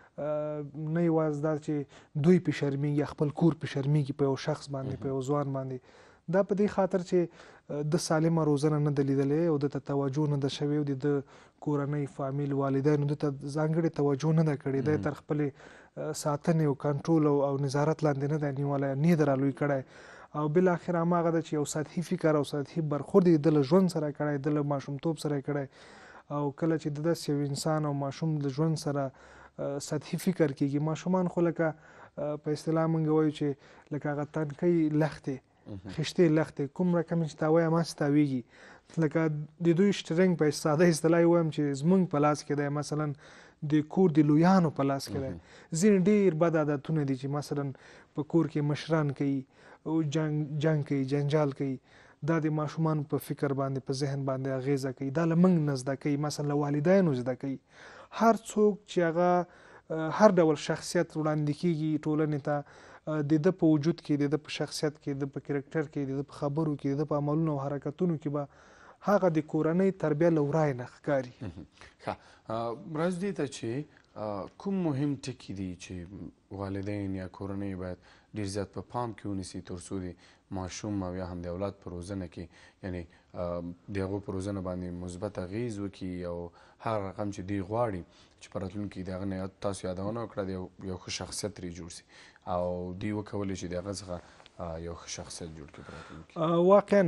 نه یوازې دا چې دوی پې شرمېږي یا خپل کور پې شرمېږي په یو شخص باندې، په یو ځوان باندې، دا په دې خاطر چې د سالمه روزنه نه ده لیدلې او د ته توجه نه ده شوې او د کورنۍ فامیل والدینو د ته ځانګړې توجه نه ده کړې، دی تر خپلې ساتنې او کنټرول او نظارت لاندې نه ده نیولی، نه ده رالوی کړی او بالاخره هماغه ده چې یو سطحي فکر او سطحي برخورد یې د له ژوند سره کړی، د له ماشومتوب سره کړی او کله چې د داسې یو انسان او ماشوم د ژوند سره سطحي فکر کېږي، ماشومان خو لکه په اصطلاح موږ وایو چې لکه هغه تنکۍ لښتې، خښتې لښتې، کوم رقم چې تاوی هماسې تاویږي، لکه د دوی شټرنګ په ساده اصطلاح ووایم چې زموږ په لاس کې دی، مثلا د کور د لویانو په لاس کې دی. ځینې ډېر بد عادتونه دي چې مثلا په کور کې مشران کوي او جنګ کوي، جنجال کوي، دا د ماشومانو په فکر باندې، په ذهن باندې اغیزه کوي، دا له موږ نه زده کوي، مثلا له والدینو زده کوي. هر څوک چې هغه هر ډول شخصیت وړاندې کېږي ټولنې ته، د ده په وجود کې، د ده په شخصیت کې، د ده په کرکټر کې، د ده په خبرو کې، د ده په عملونو او حرکتونو کې به هغه د کورنۍ تربیه له ورایه نه ښکاري. ښه، راځو دې ته چې کوم مهم ټکي دي چې والدین یا کورنۍ باید ډېر زیات په پام کې ونیسي تر څو د ماشوم او یا هم د اولاد په روزنه کې، یعنې د هغو په روزنه باندې مثبت اغېز وکړي او هر رقم چې دوی غواړي چې په راتلونکي کې د هغه نه تاسو یادونه وکړه د یو ښه شخصیت ترې جوړ شي او دوی وکولی چې د هغه څخه یو ښه شخصیت جوړ کړي په راتلونکي. واقعا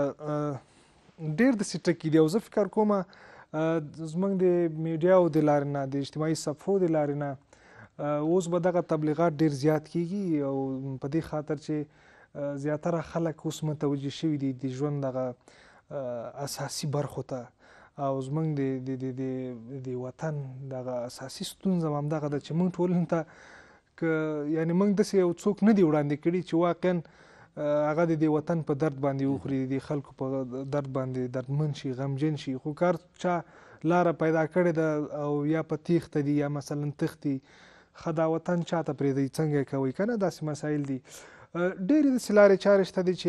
ډېر داسې ټکي دي او زه فکر کوم زموږ د میډیاو د لارې نه، د اجتماعي صفحو د لارې نه اوس به دغه تبلیغات ډېر زیات کېږي او په دې خاطر چې زیاتره خلک اوس متوجه شوي دي د ژوند دغه اساسي برخو ته او زموږ د وطن دغه اساسي ستونزه هم همدغه ده چې موږ ټولنې ته که یعنې موږ داسې یو څوک نه دي وړاندې کړي چې واقعا هغه د دې وطن په درد باندې وخوري، د خلکو په درد باندې دردمن شي، غمجن شي. خو کار چا لاره پیدا کړې ده او یا په تیښته دي یا مثلا تښتي، ښه دا وطن چاته پرېږدئ، څنګه یې کوئ که نه؟ داسې مسایل دي. ډېرې داسې لارې چارې شته دي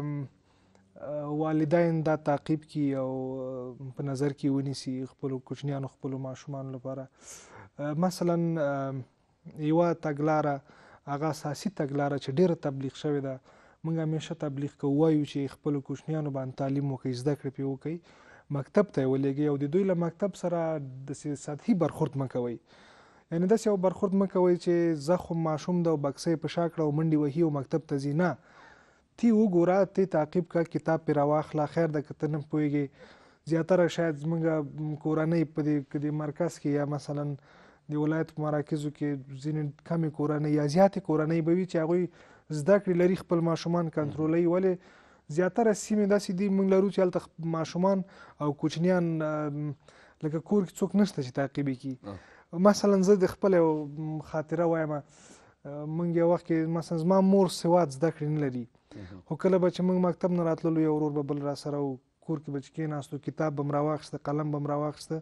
چې والدین دا تعقیب کړي او په نظر کې ونیسي خپلو کوچنیانو خپلو ماشومانو لپاره. مثلا یوه تګلاره هغه اساسي تګلاره چې ډېره تبلیغ شوې ده، موږ همیشه تبلیغ کوو، وایو چې خپلو کوچنیانو باندې تعلیم وکړئ، زده کړې پرې وکړئ، مکتب ته یې ولېږئ او د دوی له مکتب سره داسې سطحي برخورد مه کوئ. یعنې داسې یو برخورد مه کوئ چې زه خو ماشوم ده او بکسه یې په شا کړه او منډې وهي او مکتب ته ځي. نه، تی وګوره، تی تعقیب کړه، کتاب پرې راواخله. خیر ده که ته نه پوهېږې، زیاتره شاید زموږ کورنۍ په دې مرکز کې یا مثلا د ولایت په مراکزو کې ځینې کمې کورنۍ یا زیاتې کورنۍ به وي چې هغوی زده کړې لري، خپل ماشومان کنټرولوي. ولې زیاتره سیمې داسې دي موږ لرو چې هلته ماشومان او کوچنیان لکه کور کې څوک نشته چې تعقیب یې کړي. مثلا زه د خپل یو خاطره وایم، موږ یو وخت کې مثلا زما مور سواد زده کړې نه لري، خو کله به چې موږ مکتب نه راتللو یو ورور به بل را سره و، کور کې به چې کېناستو کتاب به م راواخیسته، قلم به م راواخیسته،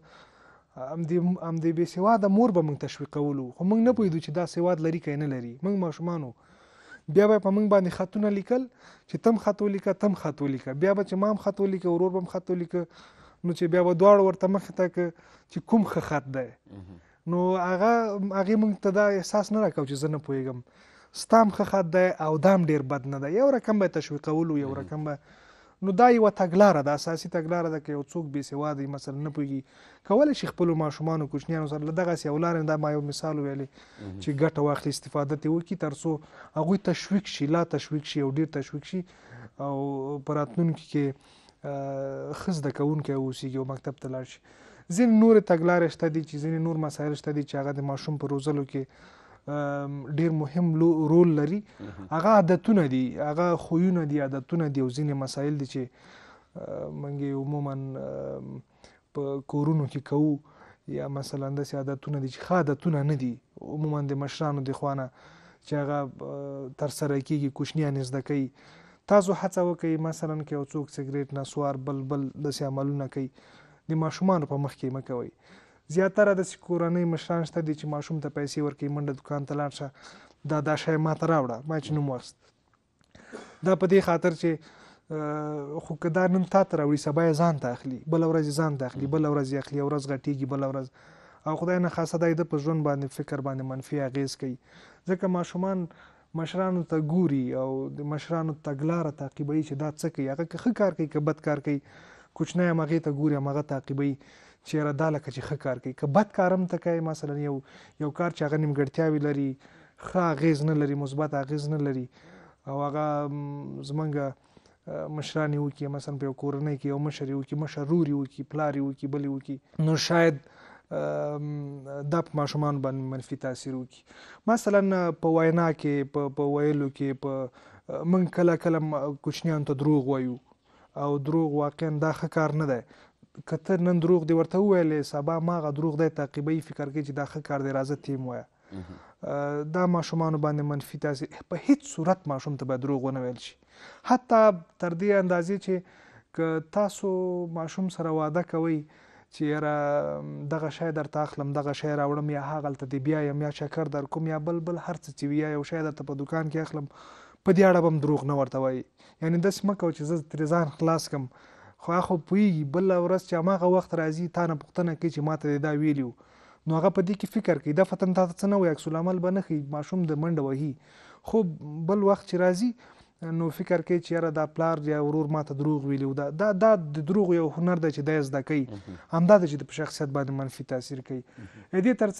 همدې بې سواده مور به موږ تشویقولو، خو موږ نه پوهېدو چې دا سواد لري که نه لري. موږ ماشومان وو، بیا به په موږ باندې خطونه لیکل چې تم خط ولیکه، تم خط ولیکه، بیا به چې ما هم خط ولیکه، ورور به هم خط ولیکه، نو چې بیا به دواړو ورته مخې ته که چې کوم ښه خط دی، نو هغې موږ ته دا احساس نه راکوو چې زه نه پوهېږم، ستا هم ښه خط دی او دا هم ډېر بد نه دی، یو رقم به یې تشویقولو، یو رقم به. نو دا یوه تګلاره ده، اساسي تګلاره ده که یو څوک بې سواده وي مثلا نه پوهېږي، کولی شي خپلو ماشومانو کوچنیانو سره له دغسې یو لارې، دا ما یو مثال ویلی چې ګټه واخلي، استفاده ترې وکړي تر څو هغوی تشویق شي، لا تشویق شي او ډېر تشویق شي او په راتلونکي کې ښه زده کوونکی واوسېږي او مکتب ته لاړ شي. ځینې نورې تګلارې شته دي چې ځینې نور مسایل شته دي چې هغه د ماشوم په روزلو کې ډېر مهم رول لري. هغه عادتونه دي، هغه خویونه دي، عادتونه دي او ځینې مسایل دي چې موږ یې عموما په کورونو کې کوو، یا مثلا داسې عادتونه دي چې ښه عادتونه نه دي، عموما د مشرانو د خوا نه چې هغه ترسره کېږي، کوچنیان یې زده کوي. تاسو هڅه وکئ مثلا که یو څوک سګرېټ، نسوار، بل داسې عملونه کوي، د ماشومانو په مخ کې مه کوئ. زیاتره داسې کورنۍ مشران شته دي چې ماشوم ته پیسې ورکوي، منډه دکان ته لاړ شه، دا شی ماته راوړه، ما چې نوم واخیست، دا په دې خاطر چې خو که دا نن تا ته راوړي سبا یې ځان ته اخلي، بله ورځ یې ځان ته اخلي، بله ورځ یې اخلي، یو ورځ غټېږي، بله ورځ، او خدای نخواسته دا د په ژوند باندې فکر باندې منفي اغېز کوي. ځکه ماشومان مشرانو ته ګوري او د مشرانو تګلاره تعقیبوي چې دا څه کوي، هغه که ښه کار کوي که بد کار کوي، کوچنی هم هغې ته ګوري، همغه تعقیبوي چې یاره دا لکه چې ښه کار کوي. که بد کار هم ته کوي، مثلا یو کار چې هغه نیمګړتیاوې لري، ښه اغېز نه لري، مثبت اغېز نه لري، او هغه زموږ مشران یې وکړي، مثلا په یو کورنۍ کې یو مشر یې وکړي، مشر رور یې وکړي، پلار یې وکړي، بل یې وکړي، نو شاید دا په ماشومانو باندې منفي تاثیر وکړي. مثلا په وینا کې، په ویلو کې، موږ کله کله کوچنیانو ته دروغ وایو او دروغ واقعا دا ښه کار نه دی. که ته نن دروغ دې ورته وویلې، سبا ما هغه دروغ دی تعقیبوي، فکر کوي چې دا ښه کار دی، راځه ته یې ووایه. دا ماشومانو باندې منفي تاثیر، په هیڅ صورت ماشوم ته باید دروغ ونه ویل شي، حتی تر دې اندازې چې که تاسو ماشوم سره واده کوئ چې یاره دغه شی درته اخلم، دغه شی راوړم، یا هغلته دې بیایم، یا چکر در کوم، یا بل هر څه چې وي، یا یو شی درته په دوکان کې اخلم، په دې اړه به هم دروغ نه ورته وایي. یعنې داسې مه کوه چې زه ترې ځان خلاص کړم، خو هغه خو پوهېږي بله ورځ چې هماغه وخت راځي تا نه پوښتنه کوي چې ما ته دې دا ویلي وو، نو هغه په دې کې فکر کوي، دفعتاً تا ته څه نه وایي، عکس العمل به نه ښیي، ماشوم د منډه وهي، خو بل وخت چې راځي نو فکر کوي چې یاره دا پلار یا ورور ما ته دروغ ویلي وو. دا د دروغ یو هنر دی چې دا یې زده کوي، همدا دی چې د په شخصیت باندې منفي تاثیر کوي. دې تر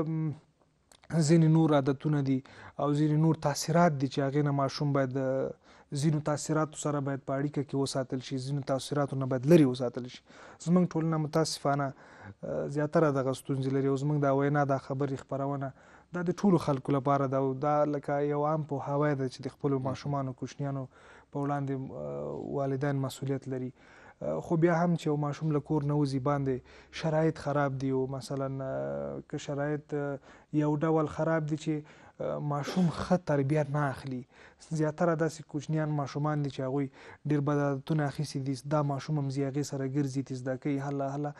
څنګ ځینې نور عادتونه دي او ځینې نور تاثیرات دي چې هغې نه ماشوم باید ځینو تاثیراتو سره باید په اړیکه کې وساتل شي، ځینو تاثیراتو نه باید لرې وساتل شي. زموږ ټولنه متاسفانه زیاتره دغه ستونزې لري او زموږ دا وینا، دا خبرې خپرونه دا د ټولو خلکو لپاره ده او دا لکه یو عام پوهاوی ده چې د خپلو ماشومانو کوچنیانو په وړاندې والدین مسؤلیت لري. خو بیا هم چې یو ماشوم له کور نه وځي باندې شرایط خراب دي او مثلا که شرایط یو ډول خراب دي چې ماشوم ښه تربیت نه اخلي. زیاتره داسې کوچنیان ماشومان دي چې هغوی ډېر بد عادتونه اخیستي دي، دا ماشوم هم ځي هغې سره ګرځي، ترې زده کوي، هله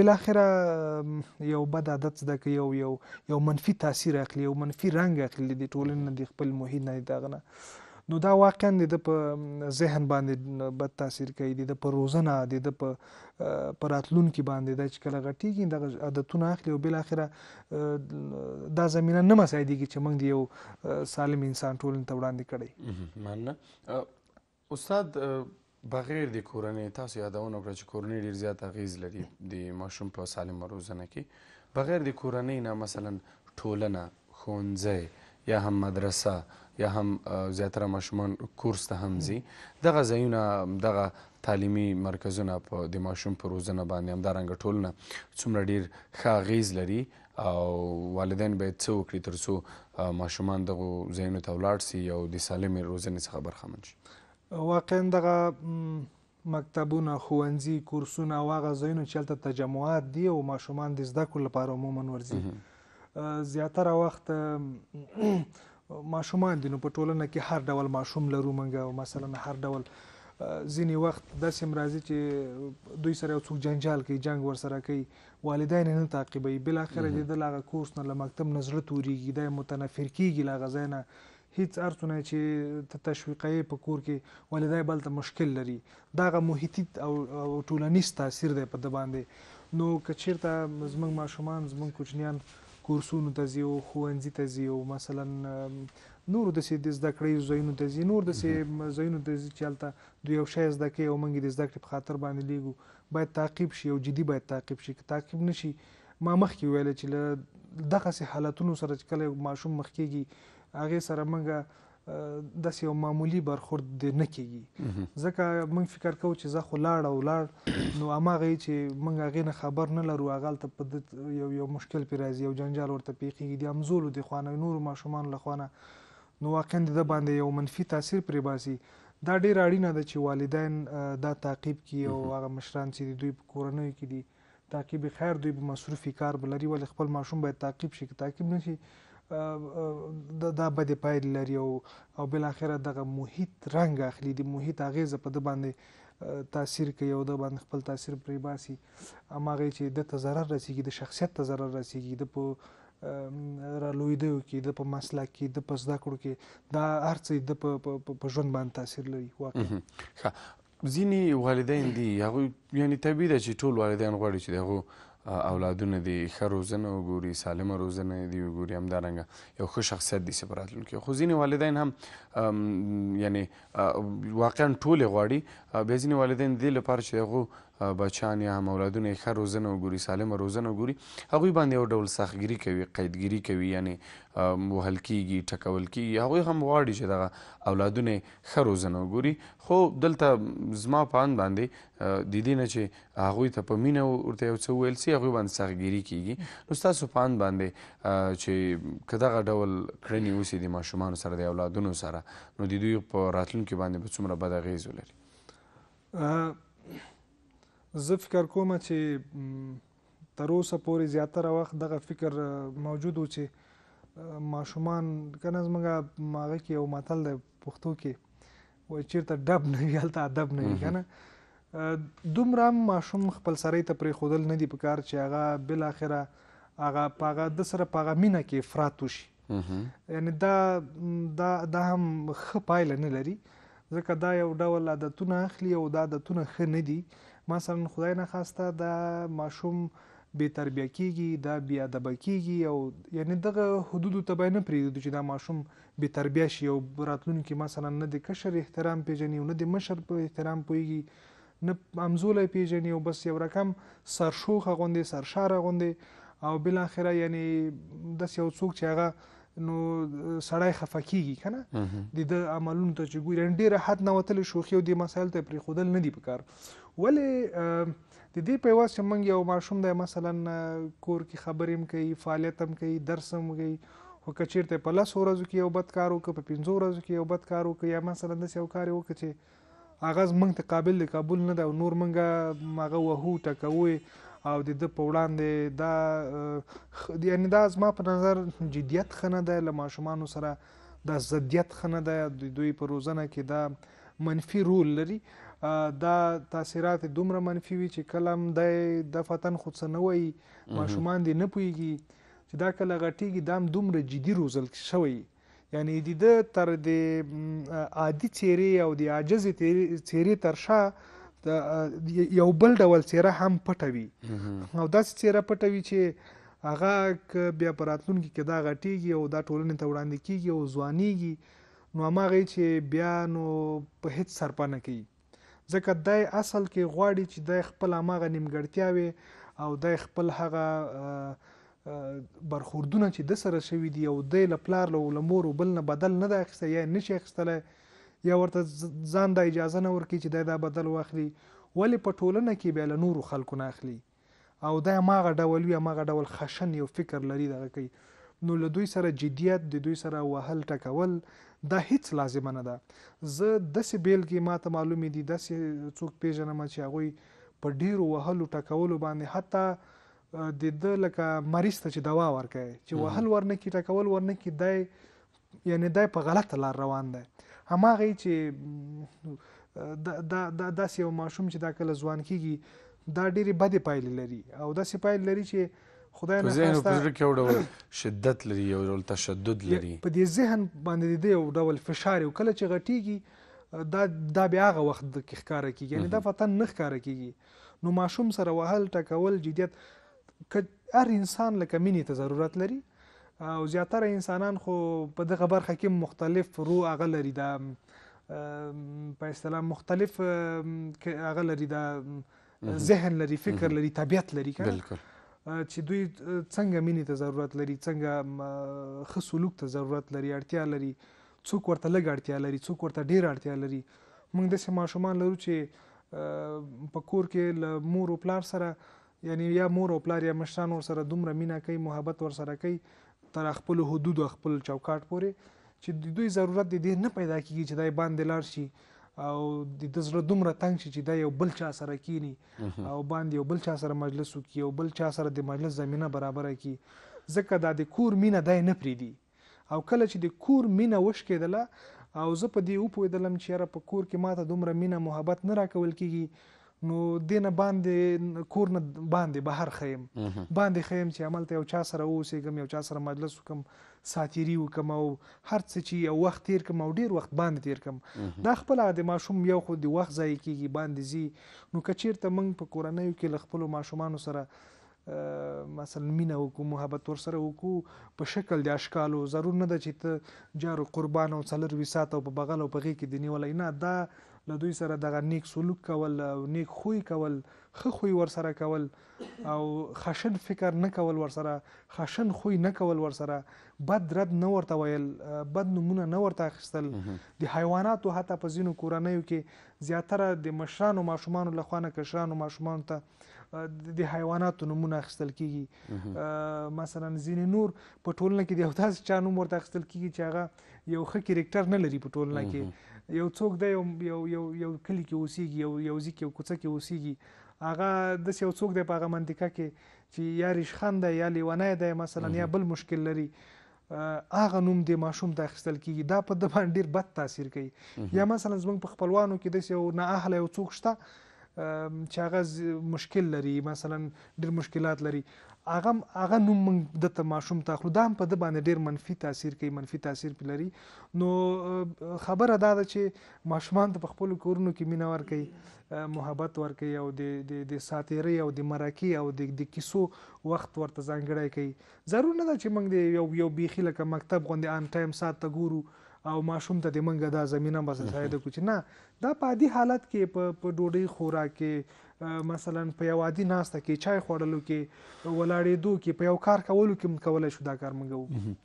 بالاخره یو بد عادت زده کوي، یو منفي تاثیر اخلي، یو منفي رنګ اخلي د ټولنې نه، د خپل محیط نه، د هغه نه. نو دا واقعا د ده په ذهن باندې بد تاثیر کوي، د ده په روزنه، د ده په راتلونکي باندې. دا چې کله غټېږي دغه عادتونه اخلي او بالاخره دا زمینه نه مساعدېږي چې موږ د یو سالم انسان ټولنې ته وړاندې کړی. مننه. استاد، بغیر د کورنۍ، تاسو یادونه وکړه چې کورنۍ ډېر زیات اغېز لري د ماشوم په سالمه روزنه کې. بغیر د کورنۍ نه مثلا ټولنه، ښوونځی یا هم مدرسه یا هم زیاتره ماشومان کورس ته هم ځي، دغه ځایونه، دغه تعلیمي مرکزونه د ماشوم په روزنه باندې همدارنګه ټولنه څومره ډېر ښه اغېز لري او والدین باید څه وکړي تر څو ماشومان دغو ځایونو ته ولاړ سي او د سالمې روزنې څخه برخمن شي. واقعا دغه مکتبونه، ښوونځي، کورسونه او هغه ځایونه چې هلته تجمعات دي او ماشومان د زده کړو لپاره عموما ورځي، زیاتره وخت ماشومان دي. نو په ټولنه کې هر ډول ماشوم لرو موږ، او مثلا هر ډول ځینې وخت داسې هم راځي چې دوی سره یو څوک جنجال کوي، جنګ ورسره کوي، والدین یې نه تعقیبوي، بالاخره د ده له هغه کورس نه، له مکتب نه زړه تورېږي، دا یې متنفر کېږي له هغه ځای نه. هېڅ هر څونه چې ته تشویقوې په کور کې، والدی به هلته مشکل لري. دا هغه محیطي او ټولنیز تاثیر دی په ده باندې. نو که چېرته زموږ ماشومان، زموږ کوچنیان کورسونو ته ځي او ښوونځي ته ځي او مثلا نورو داسې د زده کړې ځایونو ته ځي، نور داسې ځایونو ته ځي چې هلته دوی یو شی زده کوي او موږ یې د زده کړې په خاطر باندې لیږو، باید تعقیب شي او جدي باید تعقیب شي. که تعقیب نه شي، ما مخکې ویله چې له دغسې حالتونو سره چې کله یو ماشوم مخ کېږي، هغې سره موږ داسې یو معمولي برخورد نه کېږي، ځکه موږ فکر کوو چې زه خو لاړ، نو هماغه چې موږ هغې نه خبر نه لرو، هغه هلته په یو مشکل پرې راځي، یو جنجال ورته پېښېږي د همزولو د خوا نه، نورو ماشومانو له خوا نه، نو واقعا د ده باندې یو منفي تاثیر پرې باسي. دا ډېره اړینه ده چې والدین دا تعقیب کړي او هغه مشران چې د دوی په کورنیو کې دي تعقیب خیر، دوی به مصروفي کار به لري، ولې خپل ماشوم باید تعقیب شي. که تعقیب نه شي، دا بدې پایلې لري او بالاخره دغه محیط رنګ اخلي، د محیط اغېزه په ده باندې تاثیر کوي او ده باندې خپل تاثیر پرې باسي. هماغې چې ده ته ضرر رسېږي، د شخصیت ته ضرر رسېږي، ده په رالویدو کې، ده په مسلک کې، ده په زده کړو کې، دا هر څه ده په ژوند باندې تاثیر لري. واقعا ځینې والدین دي، هغوی یعنې طبیعي ده چې ټول والدین غواړي چې د هغو اولادونه د ښه روزنه وګوري، سالمه روزنه دې وګوري، همدارنګه یو ښه شخصیت دې سي په راتلونکي. خو ځینې والدین هم یعنې واقعا ټول یې غواړي، بیا ځینې والدین د دې لپاره چې د هغو بچیان یا هم اولادونه یې ښه روزنه وګوري، سالمه روزنه وګوري، هغوی باندې یو ډول سختګیري کوي، قیدګیري کوي، یعنې وهل کېږي، ټکول کېږي. هغوی هم غواړي چې دغه اولادونه یې ښه روزنه وګوري. خو دلته زما په اند باندې د دې نه چې هغوی ته په مینه ورته یو څه وویل سي، هغوی باندې سختګیري کېږي. نو ستاسو په اند باندې چې که دغه ډول کړنې وسي د ماشومانو سره، د اولادونو سره، نو د دوی په راتلونکي باندې به څومره بد اغېز ولري؟ زه فکر کوم چې تر اوسه پورې زیاتره وخت دغه فکر موجود و چې ماشومان، که نه زموږ هغه کې یو متل دی پښتو کې، وایي چېرته ډب نه وي هلته ادب نه وي، که نه. دومره هم ماشوم خپل سرۍ ته پرېښودل نه دي پکار چې هغه بالاخره هغه په هغه ده سره په هغه مینه کې افراط وشي. یعنې دا هم ښه پایله نه لري، ځکه دا یو ډول عادتونه اخلي او دا عادتونه ښه نه دي. مثلا خدای نخواسته دا ماشوم بې تربیه کېږي، دا بې ادبه کېږي، او یعنې دغه حدودو ته به یې نه پرېږدو چې دا ماشوم بې تربیه شي او راتلونکي مثلا نه د کشر احترام پېژني او نه د مشر په احترام پوهېږي، نه همزولی پېژني او بس یو رقم سرشوخه غوندې، سرشاره غوندې، او بالاخره یعنې داسې یو څوک چې هغه نو سړی خفه کېږي، که نه، د ده عملونو ته چې ګوري. ډېره حد نه وتلې شوخي او دې مسایلو ته یې پرېښودل نه دي پکار. ولې د دې په عوض چې موږ یو ماشوم دی مثلا کور کې خبرې هم کوي، فعالیت هم کوي، درس هم کوي، خو که چېرته په 10 ورځو کې یو بد کار وکړه، په 5 ورځو کې یو بد کار وکړه، یا مثلا داسې یو کار یې وکړه چې هغه موږ ته قابل د قبول نه ده او نور موږ هغه وهو ټکوو او د ده په وړاندې دا یعنې دا زما په نظر جدیت ښه نه دی، له ماشومانو سره دا ضدیت ښه نه دی، د دوی په روزنه کې دا منفي رول لري. دا تاثیرات دومره منفي وي چې کله هم دی دفعتن خو څه نه وایي، ماشومان دې نه پوهېږي چې دا کله غټېږي دا هم دومره جدي روزل شوی، یعنې د ده تر د عادي څېرې او د عاجزې څېرې تر شا یو بل ډول څېره هم پټه وي او داسې څېره پټه وي چې هغه که بیا په راتلونکي کې دا غټېږي او دا ټولنې ته وړاندې کېږي او ځوانېږي، نو هماغه چې بیا نو په هېڅ سرپه نه کوي، ځکه دی اصل کې غواړي چې دی خپل هماغه نیمګړتیاوې او دی خپل هغه برخوردونه چې ده سره شوي دي او دی له پلار له مور و بل نه بدل نه دی اخیستی یا نه شي اخیستلی، یا ورته ځان د اجازه نه ورکوي چې دی دا بدل واخلي، ولې په ټولنه کې بیا له نورو خلکو نه اخلي او دی هماغه ډول وي، هماغه ډول خشن یو فکر لري دغه کوي. نو له دوی سره جدیت، د دوی سره وهل ټکول دا هیڅ لازمه نه ده. زه داسې بیلګې ماته معلومې دي، داسې څوک پیژنم چې هغوی په ډیرو وهلو ټکولو باندې حتی د ده لکه مریض ته چې دوا ورکوي چې وهل ورنه کړي، ټکول ورنه کړي، دی یعنې دی په غلطه لار روان دی. هماغه چې داسې یو ماشوم چې دا کله ځوان کېږي دا ډېرې بدې پایلې لري او داسې پایلې لري چې خدای نه ذهن په زړه کې یو ډول شدت لري، یو ډول تشدد لري، په دې ذهن باندې د یو ډول فشار او کله چې غټېږي دا بیا هغه وخت کې ښکاره کېږي، یعنې دا فتن نه ښکاره کېږي. نو ماشوم سره وهل ټکول جدیت، که هر انسان لکه مینې ته ضرورت لري او زیاتره انسانان خو په دغه برخه کې مختلف رو هغه لري، دا په اصطلاح مختلف هغه لري، دا ذهن لري، فکر لري، طبیعت لري، چې دوی څنګه مینې ته ضرورت لري، څنګه ښه سلوک ته ضرورت لري، اړتیا لري، څوک ورته لږ اړتیا لري، څوک ورته ډېر اړتیا لري. موږ داسې ماشومان لرو چې په کور کې له مور او پلار سره، یعنی یا مور او پلار یا مشران ورسره دومره مینه کوي، محبت ورسره کوي تر خپل حدود او خپل چوکاټ پورې چې د دوی ضرورت د دې نه پیدا کېږي چې دی باندې لاړ شي او د ده زړه دومره تنګ شي چې دی یو بل چا سره کینی او باندې یو بل چا سره مجلس وکړي، یو بل چا سره د مجلس زمینه برابره کړي، ځکه دا د کور مینه دی نه پرېږدي. او کله چې د کور مینه وشکېدله او زه په دې وپوهېدلم چې یاره په کور کې ماته دومره مینه محبت نه راکول کېږي، نو دې نه باندې کور نه باندې بهر ښیم، باندې ښیم چې هملته یو چا سره واوسېږم، یو چا سره مجلس وکړم، ساتیري وکړم او هر څه چې یو وخت تېر کړم او ډېر وخت باندې تېر کړم. دا خپله د ماشوم یو خو د وخت ضایع کېږي، باندې ځي. نو که چېرته موږ په کورنیو کې له خپلو ماشومانو سره مثلا مینه وکړو، محبت ورسره وکړو په شکل د اشکالو، ضرور نه ده چې ته جار و قربان او 4 ساعته او په بغل او په غېږ کې دې نیولی، نه، دا له دوی سره دغه نیک سلوک کول او نیک خوی کول، ښه خوی ورسره کول او خشن فکر نه کول ورسره، خشن خوی نه کول ورسره، بد رد نه ورته ویل، بد نومونه نه ورته اخیستل. د حیواناتو حتی په ځینو کورنیو کې زیاتره د مشرانو ماشومانو لخوا نه کشرانو ماشومانو ته د حیواناتو نومونه اخیستل کېږي. مثلا ځینې نور په ټولنه کې د یو داسې چا نوم ورته اخیستل کېږي چې هغه یو ښه کرکټر نه لري په ټولنه کې، یو څوک دی یو کلي کې اوسېږي، یو ځای کې یو کوڅه کې اوسېږي، هغه داسې یو څوک دی په هغه منطقه کې چې یا ریشخند دی یا لیونی دی مثلا یا بل مشکل لري، هغه نوم د ماشوم ته اخیستل کېږي، دا په ده باندې ډېر بد تاثیر کوي. یا مثلا زموږ په خپلوانو کې داسې یو نااهله یو څوک شته چې هغه مشکل لري، مثلا ډېر مشکلات لري، هغه نوم موږ ده ته ماشوم ته اخلو، دا هم په ده باندې ډېر منفي تاثیر کوي، منفي تاثیر پرې لري. نو خبره دا ده چې ماشومان ته په خپلو کورونو کې مینه ورکوي، محبت ورکوي او د ساتیرۍ او د مرکې او د کیسو وخت ورته ځانګړی کوي. ضرور نه ده چې موږ د یو بیخي لکه مکتب غوندې آن ټایم ساعت ته ګورو او ماشوم ته د منګه دا زمینه مساعده کړو، چې نه، دا په عادي حالت کې په ډوډۍ خوراک کې، مثلا په یو عادي ناسته کې، چای خوړلو کې، ولاړېدو کې، په یو کار کولو کې موږ کولی شو دا کار موږ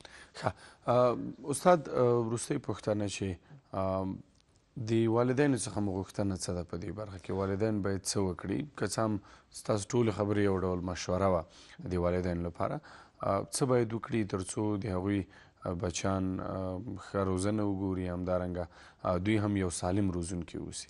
وکړو. استاد، وروستۍ پوښتنه چې د والدینو څخه مو غوښتنه څه ده په دې برخه کې؟ والدین باید څه وکړي؟ که څه هم ستاسو ټولې خبرې یو ډول مشوره وه د والدینو لپاره، څه باید وکړي تر څو د هغوی بچیان ښه روزنه وګوري، همدارنګه دوی هم یو سالم روزونکي اوسي؟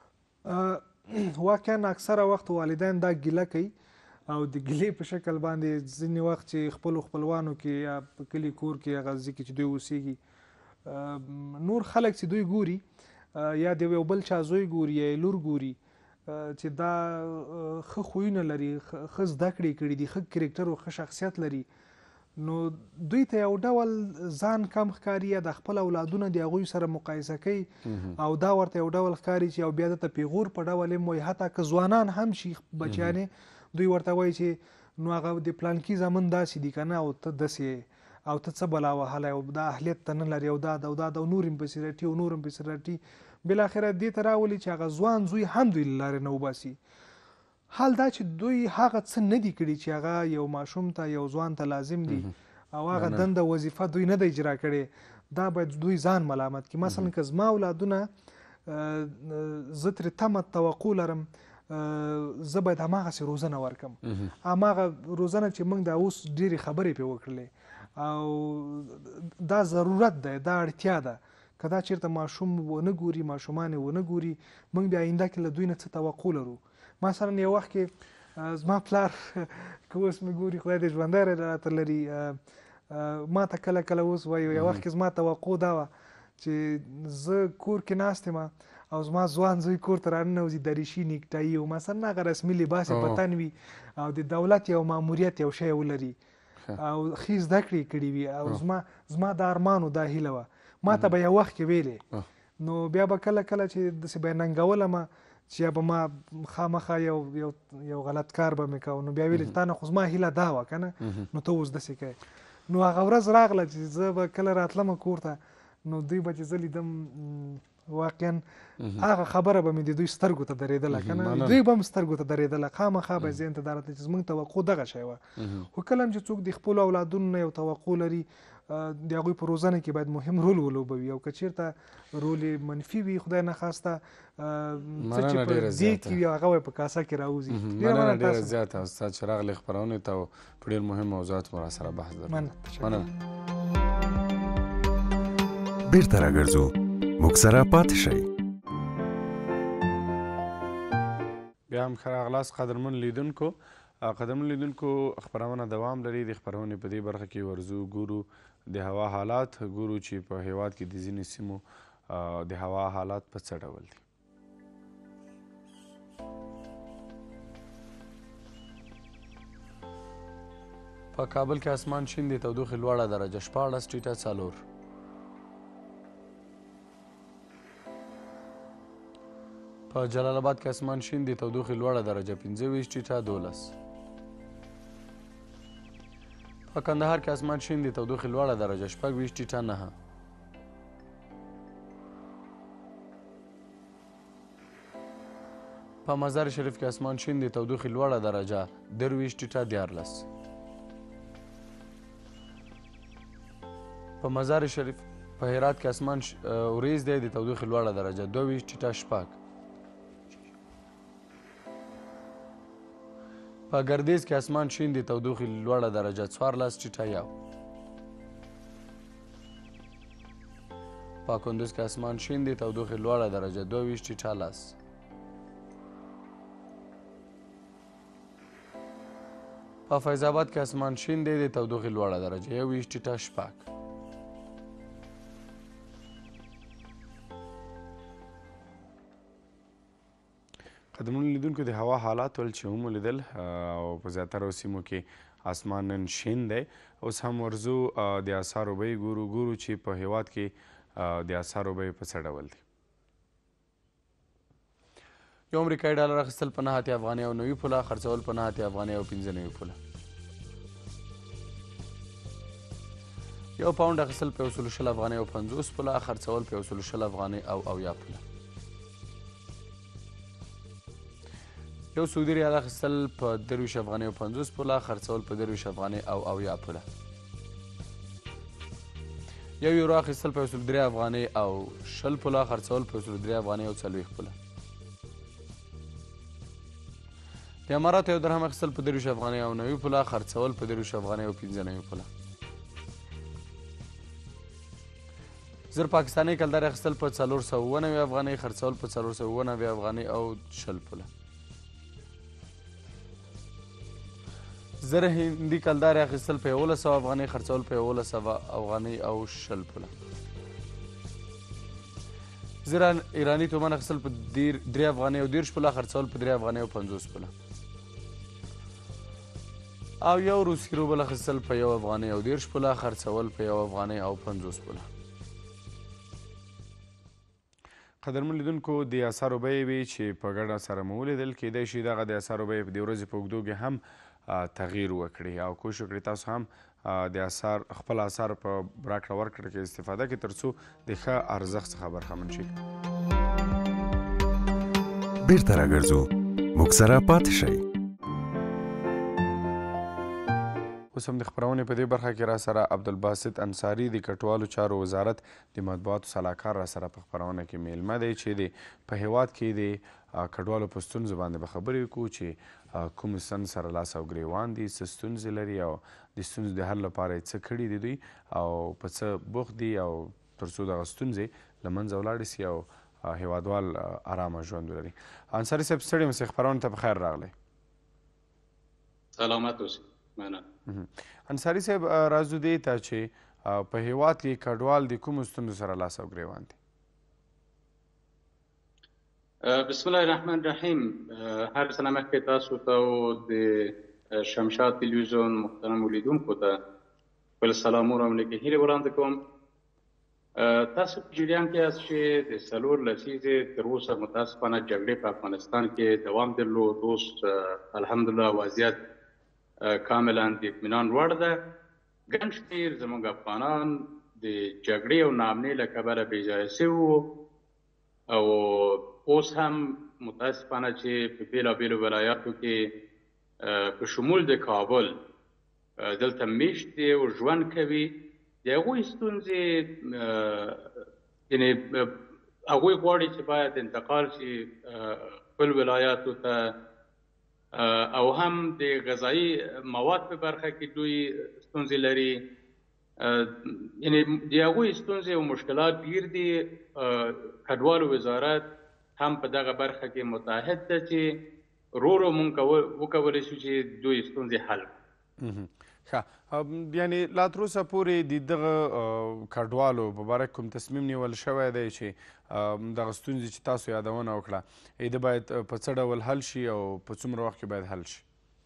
واقعا اکثره وخت والدین دا ګیله کوي او د ګیلې په شکل باندې ځینې وخت چې خپلو خپلوانو کې یا په کلي کور کې هغه ځای کې چې دوی اوسېږي نور خلک چې دوی ګوري یا د یو بل چا زوی ګوري یا لور ګوري چې دا ښه خویونه لري، ښه زده کړې کړي دي، ښه کرکټر او ښه شخصیت لري، نو دوی ته یو ډول ځان کم ښکاري یا د خپل اولادونه د هغوی سره مقایسه کوي او دا ورته یو ډول ښکاري چې او بیا دته پیغور په ډول یې وایي، حتی که ځوانان هم شي بچیانې دوی ورته وایي چې نو هغه د پلانکي زمن داسې دي که نه او ته داسې او ته څه بلا وهلی او دا اهلیت ته نه لري او دا او دا او نور هم پسې رټي او نور هم پسې رټي، بالاخره دې ته راولي چې هغه ځوان زوی هم دوی له لارې نه وباسي. حال دا چې دوی هغه څه نه دي کړي چې هغه یو ماشوم ته یو ځوان ته لازم دي او هغه دنده وظیفه دوی نه دی اجرا کړې، دا باید دوی ځان ملامت کړي. مثلا که زما اولادونه زه ترې تمه توقع لرم زه باید هماغسې روزنه ورکړم، هماغه روزنه چې موږ دا اوس ډېرې خبرې پرې وکړلې او دا ضرورت دی، دا اړتیا ده. که دا چېرته ماشوم ونه ګوري، ماشومان یې ونه ګوري، موږ بیا آینده کې له دوی نه څه توقع لرو. مثلا یو وخت کې زما پلار که اوس مې ګوري خدای دې ژوندی راته لري، ما ته کله کله اوس وایي یو وخت کې زما توقع دا وه چې زه کور کې ناست یم او زما ځوان زوی کور ته راننوځي دریشي نیکټایي او مثلا هغه رسمي لباس یې په تن وي او د دولت یو ماموریت یو شی ولري او ښې زده کړې کړي وي او زما د ارمانو دا هیله وه، ما ته به یو وخت کې ویلې، نو بیا به کله کله چې داسې به یې ننګولمه چې یا به ما خامخا یو غلط کار به مې کوه، نو بیا ویلې تا نه خو زما هیله دا وه که نه، نو ته اوس داسې کوې. نو هغه ورځ راغله چې زه به کله راتلمه کور ته، نو دوی به چې زه لیدم واقعا هغه خبره به مې د دوی سترګو ته درېدله که نه، دوی به هم سترګو ته درېدله، خامخا به یې ذهن ته دا راته چې زموږ توقع دغه شی وه. خو کله هم چې څوک د خپلو اولادونو نه یو توقع لري د هغوی په روزنه کې باید مهم رول ولوبوي او که چېرته رول یې منفي وي خدای نخواسته څه چې په دیګ کې وي هغه به په کاسه کې راوځي. مننه ډېره زیاته استاد چې راغلې خپرونې ته او په ډېر مهم موضوعاتو مو راسره بحث درلود. مننه. بیرته راګرځو، موږ سره پاتې شئ. بیا هم ښه راغلاست قدرمن لیدونکو. قدرمن لیدونکو خپرونه دوام لري. د خپرونې په دې برخه کې ورځو ګورو د هوا حالات، ګورو چې په هیواد کې د ځینې سیمو د هوا حالات په څه ډول دي. په کابل کې اسمان شین دی، تودوخې لوړه درجه 14 ټیټه 4. په جلال آباد کې اسمان شین دی، تودوخې لوړه درجه 25 ټیټه 12. په کندهار کې اسمان شین دی، تودوخې لوړه درجه 26 ټیټه 9. په مزار شریف کې اسمان شین دی، تودوخې لوړه درجه 23 ټیټه 14. په مزار شریف په هرات کې اسمان وریځ دی، د تودوخې لوړه درجه 22 ټیټه 4. په ګردیز کې اسمان شین دی، تودوخې لوړه درجه 14 ټیټه 1. په کندوز کې اسمان شین دی، تودوخې لوړه درجه 22 ټیټه 10. په فیض آباد کې اسمان شین دی، د تودوخې لوړه درجه 21 ټیټه 4. قدرمنو لیدونکو د هوا حالات ول چې هم ولیدل او په زیاترو سیمو کې اسمان نن شین دی. اوس هم ورځو د اسعارو بیې ګورو چې په هیواد کې د اسعارو بیې په څه ډول دي. یو امریکایي ډالر اخیستل په 9 افغانۍ او 90 پوله، خرڅول په 9 افغانۍ او 95 پوله. یو پاونډ اخیستل په 120 افغانۍ او 50 پوله، خرڅول په 120 افغانۍ او 90 پوله. یو سعودي ریال اخیستل په 23 افغانۍ او 50 پوله، خرڅول په 23 افغانۍ او 90 پوله. یو یورو اخیستل په 103 افغانۍ او 20 پوله، خرڅول په 103 افغانۍ او 40 پوله. د اماراتو یو درهم اخیستل په 23 افغانۍ او 90 پوله، خرڅول په 23 افغانۍ او 95 پوله. زر پاکستاني کلدارې اخیستل په 490 افغانۍ، خرڅول په 490 افغانۍ او 20 پوله. زر هندي کلدارې اخیستل په 1100 افغانۍ، خرڅول په 1100 افغانۍ او 20 پوله. زر ایراني تومان اخیستل په 3 افغانۍ او 30 پوله، خرڅول په 3 افغانۍ او 50 پوله. او یو روسي روبل اخیستل په 1 افغانۍ او 30 پوله، خرڅول په 1 افغانۍ او 50 پوله. قدرمن لیدونکو د اسعارو بیې وې چې په ګډه سره مو ولیدل، کیدای شي دغه د اسعارو بیې په دې ورځې په اوږدو کې هم تغییر وکړي او کوشش وکړئ تاسو هم د خپل اسعار په راکړه ورکړه کې استفاده کړئ تر څو د ښه ارزښت څخه برخمن شئ. بیرته راګرځو، موږ سره پاتې شئ. اوس هم د خپرونې په دې برخه کې را سره عبدالباسط انصاري د کډوالو چارو وزارت د مطبوعاتو سلاکار را سره په خپرونه کې میلمه دی چې په هیواد کې د کډوالو په ستونزو باندې به خبرې وکړو چې کوم ستن سره لاس او ګریوان دي، څه ستونزې لري او د ستونزو د حل لپاره یې څه کړي دي دوی او په څه بوخت دي او تر څو دغه ستونزې له منځه ولاړې سي او هیوادوال ارامه ژوند ولري. انصاري صاحب ستړي مسئ، خپرونې ته په خیر راغلی. سلامت اوسئ. انصاري صاحب راځو دې ته چې په هیواد کې کډوال د کومو ستونزو سره لاس او ګریوان دي؟ بسم الله الرحمن الرحیم. هر څه نه مخکې تاسو ته او د شمشاد تلویزیون محترمو لیدونکو ته خپل سلامونه او نیکې هیلې وړاندې کوم. تاسو په جریان کې یاست چې د 4 لسیزې تر اوسه متاسفانه جګړې په افغانستان کې دوام درلود. اوس الحمدلله وضعیت کاملا د اطمینان وړ ده. ګڼ شمېر زموږ افغانان د جګړې او ناامنۍ له کبله بېځایه سوي وو او اوس هم متاسفانه چې په بېلابېلو ولایاتو کې په شمول د کابل دلته میشت دي او ژوند کوي. د هغوی ستونزې یعنې هغوی غواړي چې باید انتقال شي خپل ولایاتو ته او هم د غذایي مواد په برخه کې دوی ستونزې لري. یعنې د هغوی ستونزې او مشکلات ډېر دي. کډوالو وزارت هم په دغه برخه کې متحد ده چې ورو موږ وکولی شو چې دوی ستونزې حل کړو. ښه، یعنې لا تر اوسه پورې د دغه کډوالو په باره کې کوم تصمیم نیول شوی دی چې دغه ستونزې چې تاسو یادونه وکړه د باید په څه ډول حل شي او په څومره وخت کې باید حل شي؟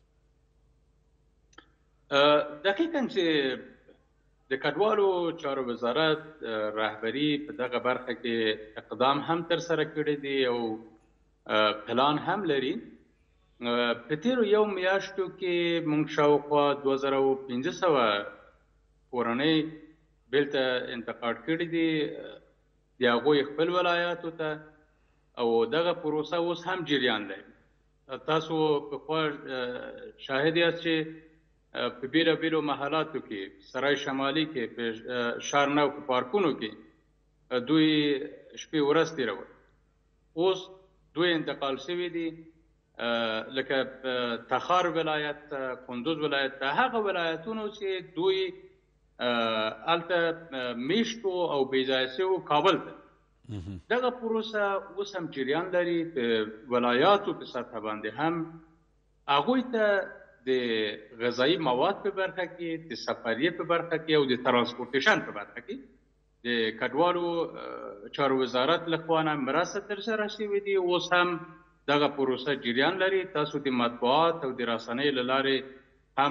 دقیقاً چې د کډوالو چارو وزارت رهبري په دغه برخه کې اقدام هم ترسره کړی دی او پلان هم لري. په تیرو یو میاشتو کې موږ شاوخوا 2500 کورنۍ بیرته انتقال کړي دي د هغوی خپل ولایاتو ته او دغه پروسه اوس هم جریان لري. تاسو پخوا شاهد یاست چې په بېلابېلو محلاتو کې سرای شمالي کې په شارنو په پارکونو کې دوی شپې ورځ تېرول. اوس دوی انتقال شوي دي لکه تخار ولایت، کندوز ولایت، هغه ولایتونو چې دوی هلته میشتو او بېځایه شوي کابل ته. دغه پروسه اوس هم جریان لري. په ولایاتو په سطحه باندې هم هغوی ته د غذایي مواد په برخه کې، د سفریې په برخه کې او د ترانسپورټیشن په برخه کې د کډوالو چارو وزارت لخوا نه مرسته ترسره شوې دي. اوس هم دغه پروسه جریان لري. تاسو د مطبوعات او د رسنۍ له لارې هم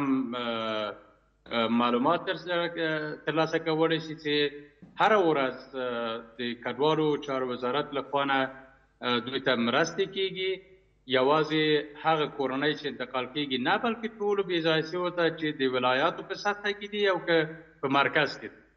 معلومات ترلاسه کولی شي چې هره ورځ د کډوالو چارو وزارت لخوا نه دوی ته مرستې کیږي. یوازې هغه کورنۍ چې انتقال کیږي نه، بلکې ټولو بېځایه شویو ته چې د ولایاتو په سطحه کې دي او که په مرکز کې دي.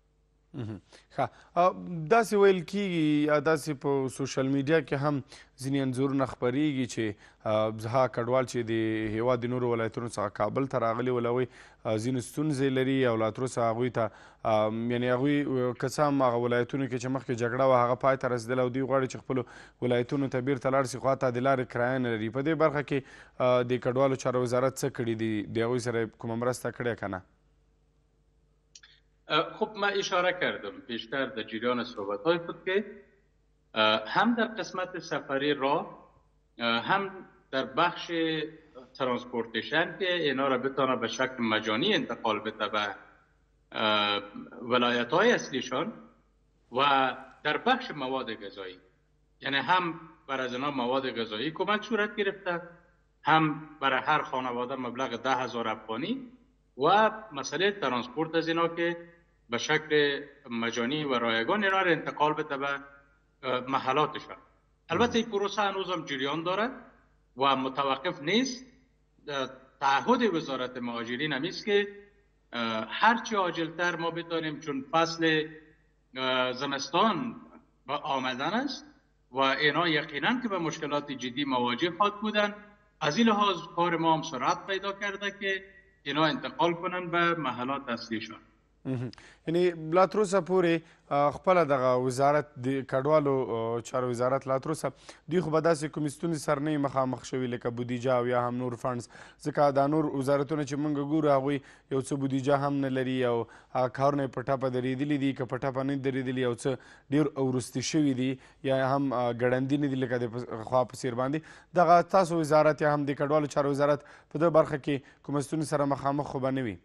ښه، داسې ویل کېږي یا داسې په سوشل میډیا کې هم ځینې انځورونه خپرېږي چې هغه کډوال چې د هېواد د نورو ولایتونو څخه کابل ته راغلي ول هغوی ځینې ستونزې لري او لا تر اوسه هغوی ته یعنې هغوی که څه هم هغه ولایتونو کې چې مخکې جګړه وه هغه پای ته رسېدله او دوی غواړي چې خپلو ولایتونو ته بیرته لاړ شي خو حتی د لارې کرایه نه لري. په دې برخه کې د کډوالو چارو وزارت څه کړي دي؟ د هغوی سره کومه مرسته کړې که نه؟ خب من اشاره کردم پیشتر در جریان صحبت‌های خود که هم در قسمت سفری راه هم در بخش ترانسپورتیشن که اینا را بتانه به شکل مجانی انتقال بده به ولایت‌های اصلیشان و در بخش مواد غذایی، یعنی هم برای از اینا مواد غذایی کمک صورت گرفته، هم برای هر خانواده مبلغ 10,000 افغانی و مسئله ترانسپورت از اینا که به شکل مجانی و رایگان اینا را انتقال بده به محلاتشان. البته این پروسه هنوز هم جریان داره و متوقف نیست. تعهد وزارت مهاجرین هم است که هرچی عاجلتر ما بتانیم، چون فصل زمستان آمدن است و اینا یقینا که به مشکلات جدی مواجه خواهد بودن، از این لحاظ کار ما هم سرعت پیدا کرده که اینا انتقال کنن به محلات اصلیشان. یعنی لا تر اوسه پورې خپله دغه وزارت د کډوالو چارو وزارت لا تر اوسه دوی خو به داسې کومې ستونزې سره نه وي مخامخ شوي لکه بودیجه او یا هم نور فنډز، ځکه دا نور وزارتونه چې موږ ګورو هغوی یو څه بودیجه هم نه لري او هغه کارونه یې په ټپه درېدلي دي، که په ټپه نه درېدلي یو څه ډېر وروستي شوي دي یا هم ګړندي نه دي لکه د خوا په څېر باندې. دغه تاسو وزارت یا هم د کډوالو چارو وزارت په دغه برخه کې کومه ستونزې سره مخامخ خو به نه وي؟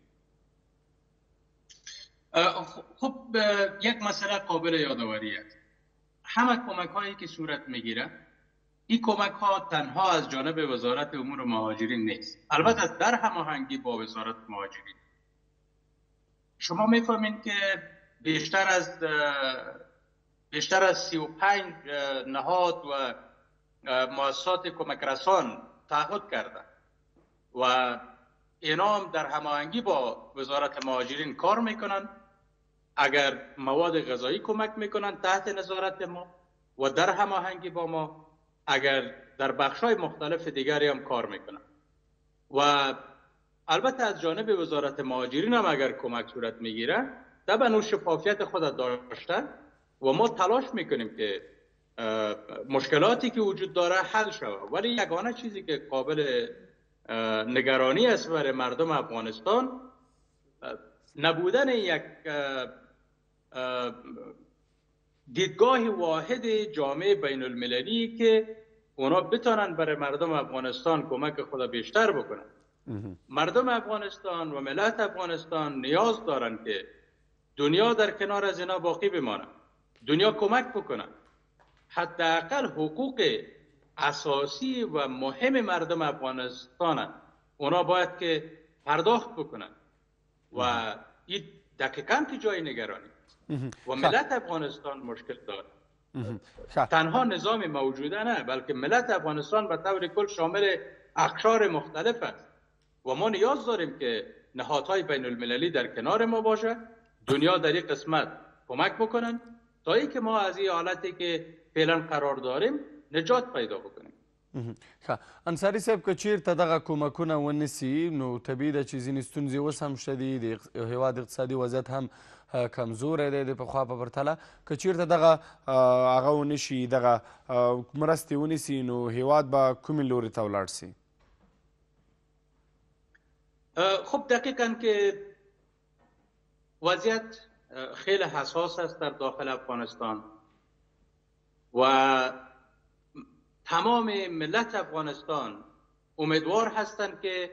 خب یک مسئله قابل یادآوری است. همه کمک هایی که صورت میگیره این کمک ها تنها از جانب وزارت امور مهاجرین نیست، البته در هماهنگی با وزارت مهاجرین. شما میفهمین که بیشتر از 35 نهاد و مؤسسات کمک رسان تعهد کرده و اینا هم در هماهنگی با وزارت مهاجرین کار میکنن. اگر مواد غذایی کمک میکنن تحت نظارت ما و در هماهنگی با ما، اگر در بخش‌های مختلف دیگری هم کار میکنن و البته از جانب وزارت مهاجرین هم اگر کمک صورت میگیره طبعا شفافیت خود داشته و ما تلاش میکنیم که مشکلاتی که وجود داره حل شود. ولی یگانه چیزی که قابل نگرانی است برای مردم افغانستان نبودن یک دیدگاه واحد جامعه بین المللی که اونا بتونن برای مردم افغانستان کمک خود بیشتر بکنن. مردم افغانستان و ملت افغانستان نیاز دارن که دنیا در کنار از اینا باقی بمانه، دنیا کمک بکنه، حداقل حقوق اساسی و مهم مردم افغانستان اونا باید که پرداخت بکنن و این دقیقاً که جای نگرانی و ملت افغانستان مشکل داره. تنها نظام موجوده نه، بلکه ملت افغانستان به طور کل شامل اقشار مختلف است و ما نیاز داریم که نهادهای بین المللی در کنار ما باشه، دنیا در این قسمت کمک بکنن تا ای که ما از این حالتی که فعلا قرار داریم نجات پیدا بکنیم. انصاري صاحب که چیرته دغه کومکونه ونیسي نو طبیعي ده چې ځینې ستونزې اوس هم شته دي، د هېواد اقتصادي وضعیت هم کمزوری دی د پخوا په پرتله. که چیرته دغه هغه ونه شي، دغه مرستې ونیسي، نو هېواد به کومې لوري ته ولاړ سي؟ خب دقیقاً که وضعیت خیلی حساس است در داخل افغانستان و تمام ملت افغانستان امیدوار هستند که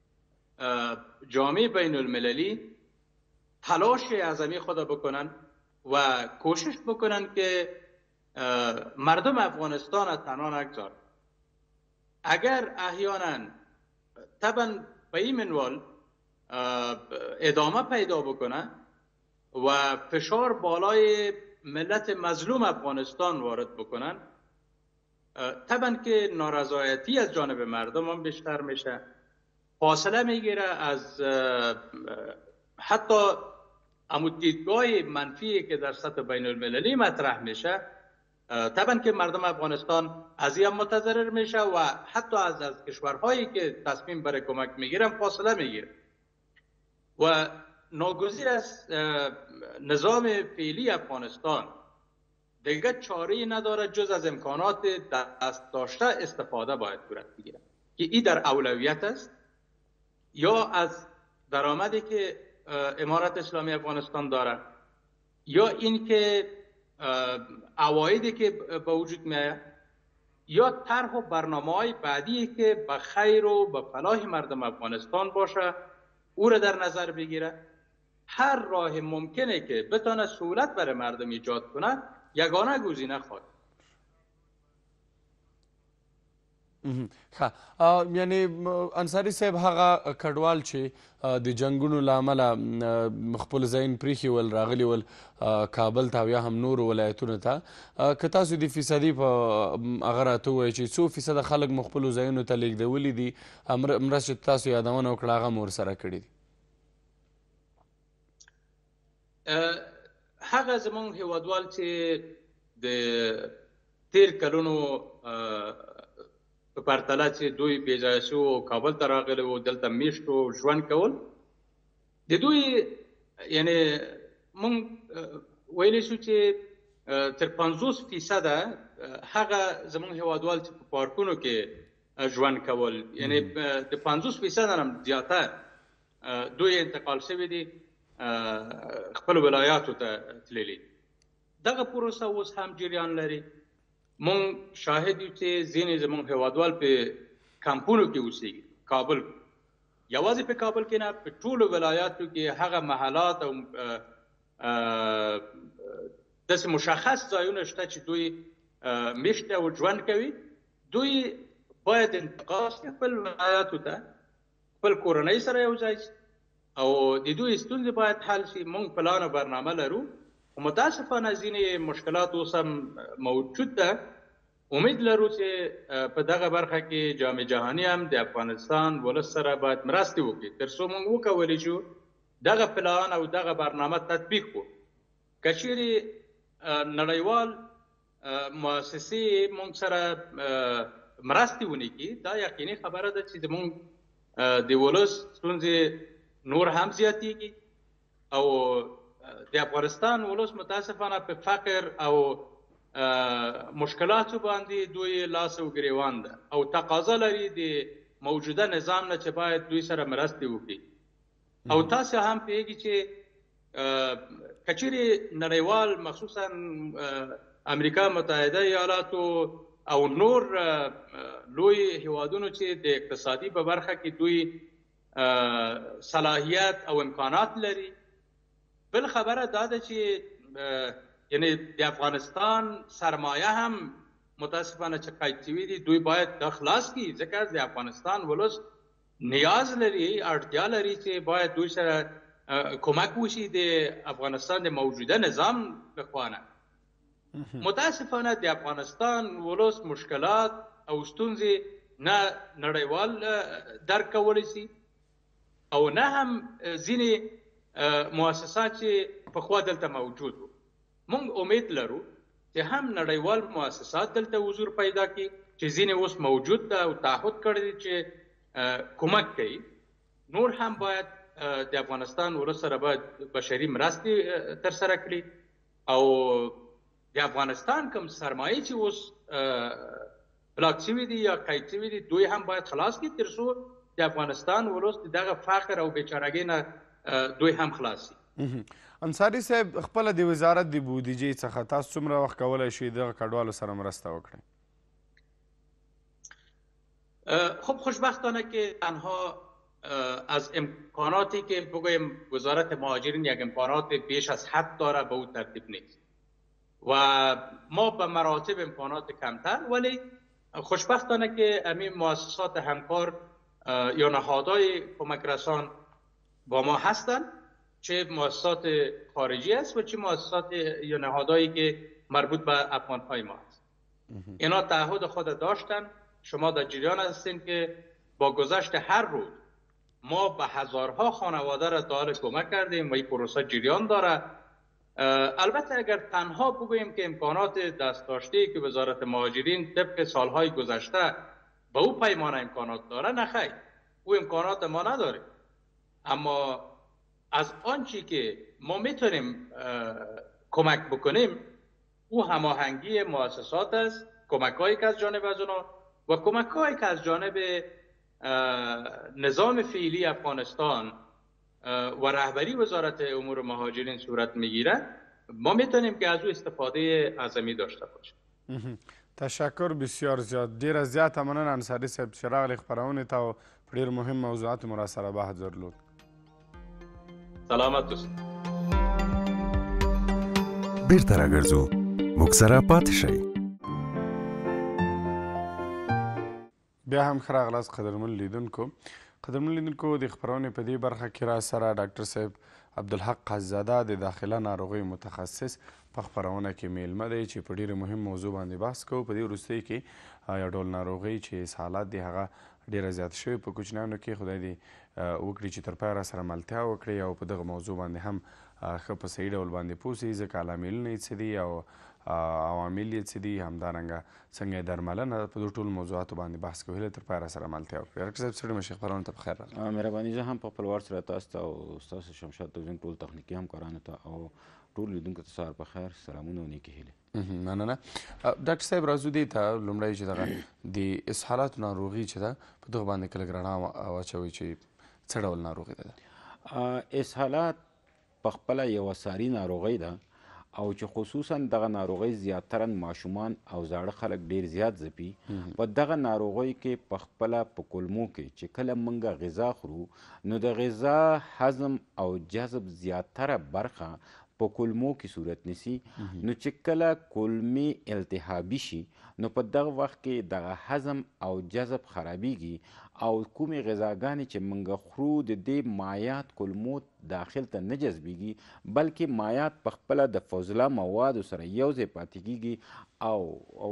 جامعه بین المللی تلاش عظیمی خود بکنن و کوشش بکنن که مردم افغانستان تنها نگذارن. اگر احیانا طبعا به این منوال ادامه پیدا بکنه و فشار بالای ملت مظلوم افغانستان وارد بکنن، طبعا که نارضایتی از جانب مردم هم بیشتر میشه، فاصله میگیره از حتی همون دیدگاه منفی که در سطح بین المللی مطرح میشه. طبعا که مردم افغانستان از این متضرر میشه و حتی از کشورهایی که تصمیم برای کمک میگیرن فاصله میگیره و ناگزیر است نظام فعلی افغانستان دیگه چاره‌ای نداره جز از امکانات دست داشته استفاده باید صورت بگیره که این در اولویت است، یا از درآمدی که امارت اسلامی افغانستان داره یا اینکه عوایدی که به وجود میاد یا طرح و برنامه‌های بعدی که به خیر و به فلاح مردم افغانستان باشه او را در نظر بگیره. هر راه ممکنه که بتونه سهولت برای مردم ایجاد کنه یگانه گزینه خواهد. یعنی انصاري صاحب هغه کډوال چې د جنگونو له امله خپل ځایونه پریښي ول راغلي ول کابل ته او یا هم نورو ولایتونو ته، که تاسو د فیصدي په هغه راته ووایئ چې څو فیصده خلک مو خپلو ځایونو ته لیږدولي دي، مرستې چې تاسو یادونه وکړه هغه مو ورسره کړي دي؟ هغه زمونږ هیوادوال چې د تیر کلونو په پرتله چې دوی بېځایه شو او کابل ته راغلي وو، دلته میشت و ژوند کول، د دوی یعنی مونږ ویلی شو چې تر 50% هغه زمونږ هیوادوال چې په پارکونو کې ژوند کول، یعنی د 50% هم زیاته دوی انتقال شوي دي خپل ولایاتو ته تللي. دغه پروسه اوس هم جریان لري. مونږ شاهد یو چې ځینې زمونږ هیوادوال په کمپونو کې اوسېږي، کابل، یوازې په کابل کې نه، په ټولو ولایاتو کې هغه محلات او داسې مشخص ځایونه شته چې دوی میشته او ژوند کوي. دوی باید انتقال شي خپل ولایاتو ته، خپل کورنۍ سره یو ځای شي او د دوی ستونزې باید حل شي. مونږ پلان او برنامه لرو، متاسفانه ځینې مشکلات اوس هم موجود ده. امید لرو چې په دغه برخه کې جام جهاني هم د افغانستان ولس سره باید مرستې وکړي تر څو موږ وکولی شو دغه پلان او دغه برنامه تطبیق کړو. که چیرې نړیوال مؤسسې موږ سره مرستې ونه کړي، دا یقیني خبره ده چې زموږ د ولس ستونزې نور هم زیاتېږي او د افغانستان ولس متاسفانه په فقر او مشکلاتو باندې دوی لاس او ګریوان ده او تقاضا لري د موجوده نظام نه چې باید دوی سره مرستې وکړي. او تاسو هم پوهیږئ چې که چیرې نړیوال مخصوصا امریکا متحده ایالاتو او نور لوی هیوادونو چې د اقتصادي په برخه کې دوی صلاحیت او امکانات لري، بل خبره دا ده چې یعنی د افغانستان سرمایه هم متاسفانه چې قید شوي دي، دوی باید دا خلاص کړي، ځکه د افغانستان ولس نیاز لري، اړتیا لري چې باید دوی سره کمک وشي د افغانستان د موجوده نظام لخوا نه. متاسفانه د افغانستان ولس مشکلات او ستونزې نه نړیوال درک کولی شي او نه هم ځینې مؤسسات چې پخوا دلته موجود وو. مونږ امید لرو چې هم نړیوال مؤسسات دلته حضور پیدا کړي چې ځینې اوس موجود ده او تعهد کړی دی چې کومک کوي. نور هم باید د افغانستان ولس سره باید بشري مرستې ترسره کړي او د افغانستان کوم سرمایې چې اوس بلاک شوي دي یا قید شوي دي دوی هم باید خلاص کړي تر څو د افغانستان ولس د دغه فقر او بیچارګۍ نه دوی هم خلاص شي. انصاري صاحب، خپله د وزارت د بودیجې څخه تاسو څومره وخت کولی شئ دغه کډوالو سره مرسته وکړئ؟ خب خوشبختانه که تنها از امکاناتی که بگویم وزارت مهاجرین یک امکانات بیش از حد داره به اون ترتیب نیست و ما به مراتب امکانات کمتر، ولی خوشبختانه که همین مؤسسات همکار یا نهادهای کمک رسان با ما هستند، چه مؤسسات خارجی است و چه مؤسسات یا نهادهایی که مربوط به افغانهای ما است. اینا تعهد خود داشتن. شما در جریان هستین که با گذشت هر روز ما به هزارها خانواده را تا کمک کردیم و این پروسه جریان داره. البته اگر تنها بگوییم که امکانات دست داشته که وزارت مهاجرین طبق سالهای گذشته به او پیمانه امکانات داره، نه خیر، او امکانات ما نداره. اما از آنچه که ما میتونیم کمک بکنیم او هماهنگی مؤسسات است، کمک‌هایی که از جانب از اونا و کمک‌هایی که از جانب نظام فعلی افغانستان و رهبری وزارت امور مهاجرین صورت میگیره، ما میتونیم که از او استفاده اعظمی داشته باشیم. تشکر بسیار زیاد. ډیره زیاته مننه انصاري صاحب چې راغلې خپرونې ته او په ډېر مهم موضوعاتو مو راسره بحث درلود. سلامت اوسئ. بیرته راګرځو، موږ سره پاتې شئ. بیا هم ښه راغلاست قدرمن لیدونکو. قدرمن لیدونکو، د خپرونې په دې برخه کې را سره ډاکټر صاحب عبدالحق قزاده د داخله ناروغیو متخصص په خپرونه کې میلمه دی چې په ډېرې مهم موضوع باندې بحث کوو. په دې وروستیو کې یو ډول ناروغۍ چې اسهالات دي هغه ډېره زیات شوي په کوچنیانو کې. خدای دې وکړي چې تر پایه را سره ملتیا وکړي او په دغه موضوع باندې هم ښه په صحیح ډول باندې پوه سي، ځکه لاملونه یې څه دي او عوامل یې څه دي، همدارنګه څنګه یې درملنه په دې ټولو موضوعاتو باندې بحث کوو. هیله تر پایه را سره ملتیا وکړي. ډاکټر صاحب ستړي مه شئ، خپرونې ته په خیر راغلاست. مهرباني. زه هم په خپل وار سره تاسو ته او ستاسو شمشاد تلویزیون ټول تخنیکي همکارانو ته او ټول لیدونکو ته سهار په خیر، سلامونه او نیکې هیلې. مننه. ډاکټر صاحب راځو دې ته لومړی چې دغه د اسهالاتو ناروغي چې ده په دغه باندې کلک رڼا واچوئ چې څه ډول ناروغي ده؟ اسهالات په خپله یوه ساري ناروغۍ ده او چې خصوصا دغه ناروغۍ زیاتره ماشومان او زاړه خلک ډیر زیات ځپي. په دغه ناروغۍ کې په خپله په کولمو کې چې کله موږ غذا خورو نو د غذا هضم او جذب زیاتره برخه په کولمو کې صورت نیسي. نو چې کله کولمې التهابي شي نو په دغه وخت کې دغه هضم او جذب خرابیږي او کومې غذاګانې چې موږ خورو د دې مایات کولمو داخل ته نه جذبیږي بلکې مایات په خپله د فضله موادو سره یو ځای پاتې کیږي او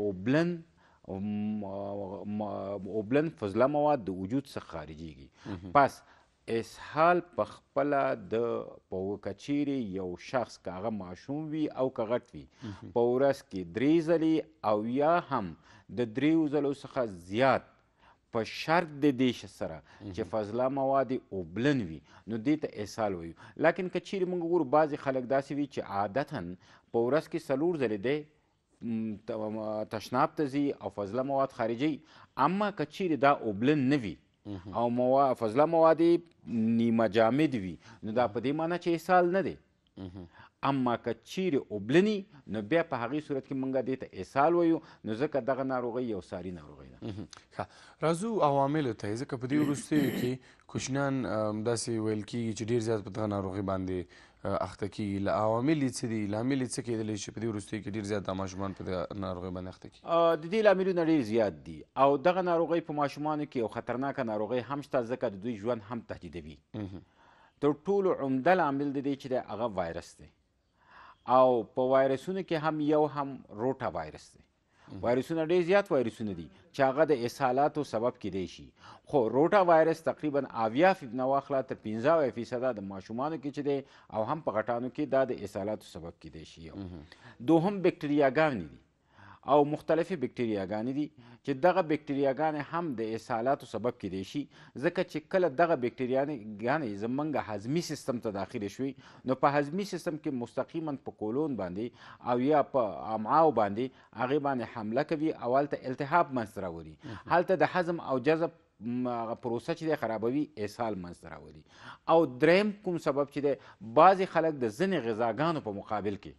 اوبلن فضله مواد د وجود څخه خارجیږي. پس اسهال په خپله د په کچیرې یو شخص که هغه ماشوم وي او که غټ وي په ورځ کې 3 ځلې او یا هم د 3 ځلو څخه زیات په شرط د دې سره چې فضله مواد اوبلن وي نو دې ته اسهال وایو. لکن که چیرې موږ وګورو بعضې خلک داسې وي چې عادتا په ورځ کې 4 ځلې دی تشناب ته ځي او فضله مواد خارجوي، اما که چیرې دا اوبلن نه وي او فضله مواد نیمه جامد وي نو دا په دې معنی چې اسهال نه دی. اما که چیرې اوبلني نو بیا په هغې صورت کې موږ دې ته اسهال وایو. نو ځکه دغه ناروغۍ یو ساري ناروغۍ ده. راځو عواملو ته، ځکه په دې وروستیو کې کوچنیان داسې ویل کېږي چې ډېر زیات په دغه ناروغۍ باندې اخته کېږي. عوامل یې څه دي؟ لامل یې څه کېدلی چې په دې وروستیو کې ډېر زیات ماشومان په دغه ناروغۍ باندې اخته کېږي؟ د دې لاملونه ډېر زیات دي او دغه ناروغۍ په ماشومانو کې یو خطرناکه ناروغۍ هم شته، ځکه د دوی ژوند هم تهدیدوي. تر ټولو عمده لامل د دې چې دی هغه وایرس دی او په وایرسونو کې هم یو هم روټا وایرس دی. وایرسونه ډېر زیات وایرسونه دي چې هغه د اسهالاتو سبب کیدی شي، خو روټا وایرس تقریبا 80 نه واخله تر 15% د ماشومانو کې چې دی او هم په غټانو کې دا د اسهالاتو سبب کیدی شي. دوهم بکټریاګانې دي او مختلفې بکټریاګانې دي چې دغه بکټریاګانې هم د اسهالاتو سبب کیدی شي، ځکه چې کله دغه بکټریاګانې زمونږ هضمي سیستم ته داخلې شوي نو په هضمي سیستم کې مستقیما په کولون باندې او یا په امعاو باندې هغې باندې حمله کوي او هلته التهاب منځته راولي. هلته د هضم او جذب پروسه چې دی خرابوي، اسهال منځته راولي. او دریم کوم سبب چې دی، بعضې خلک د ځینې غذاګانو په مقابل کې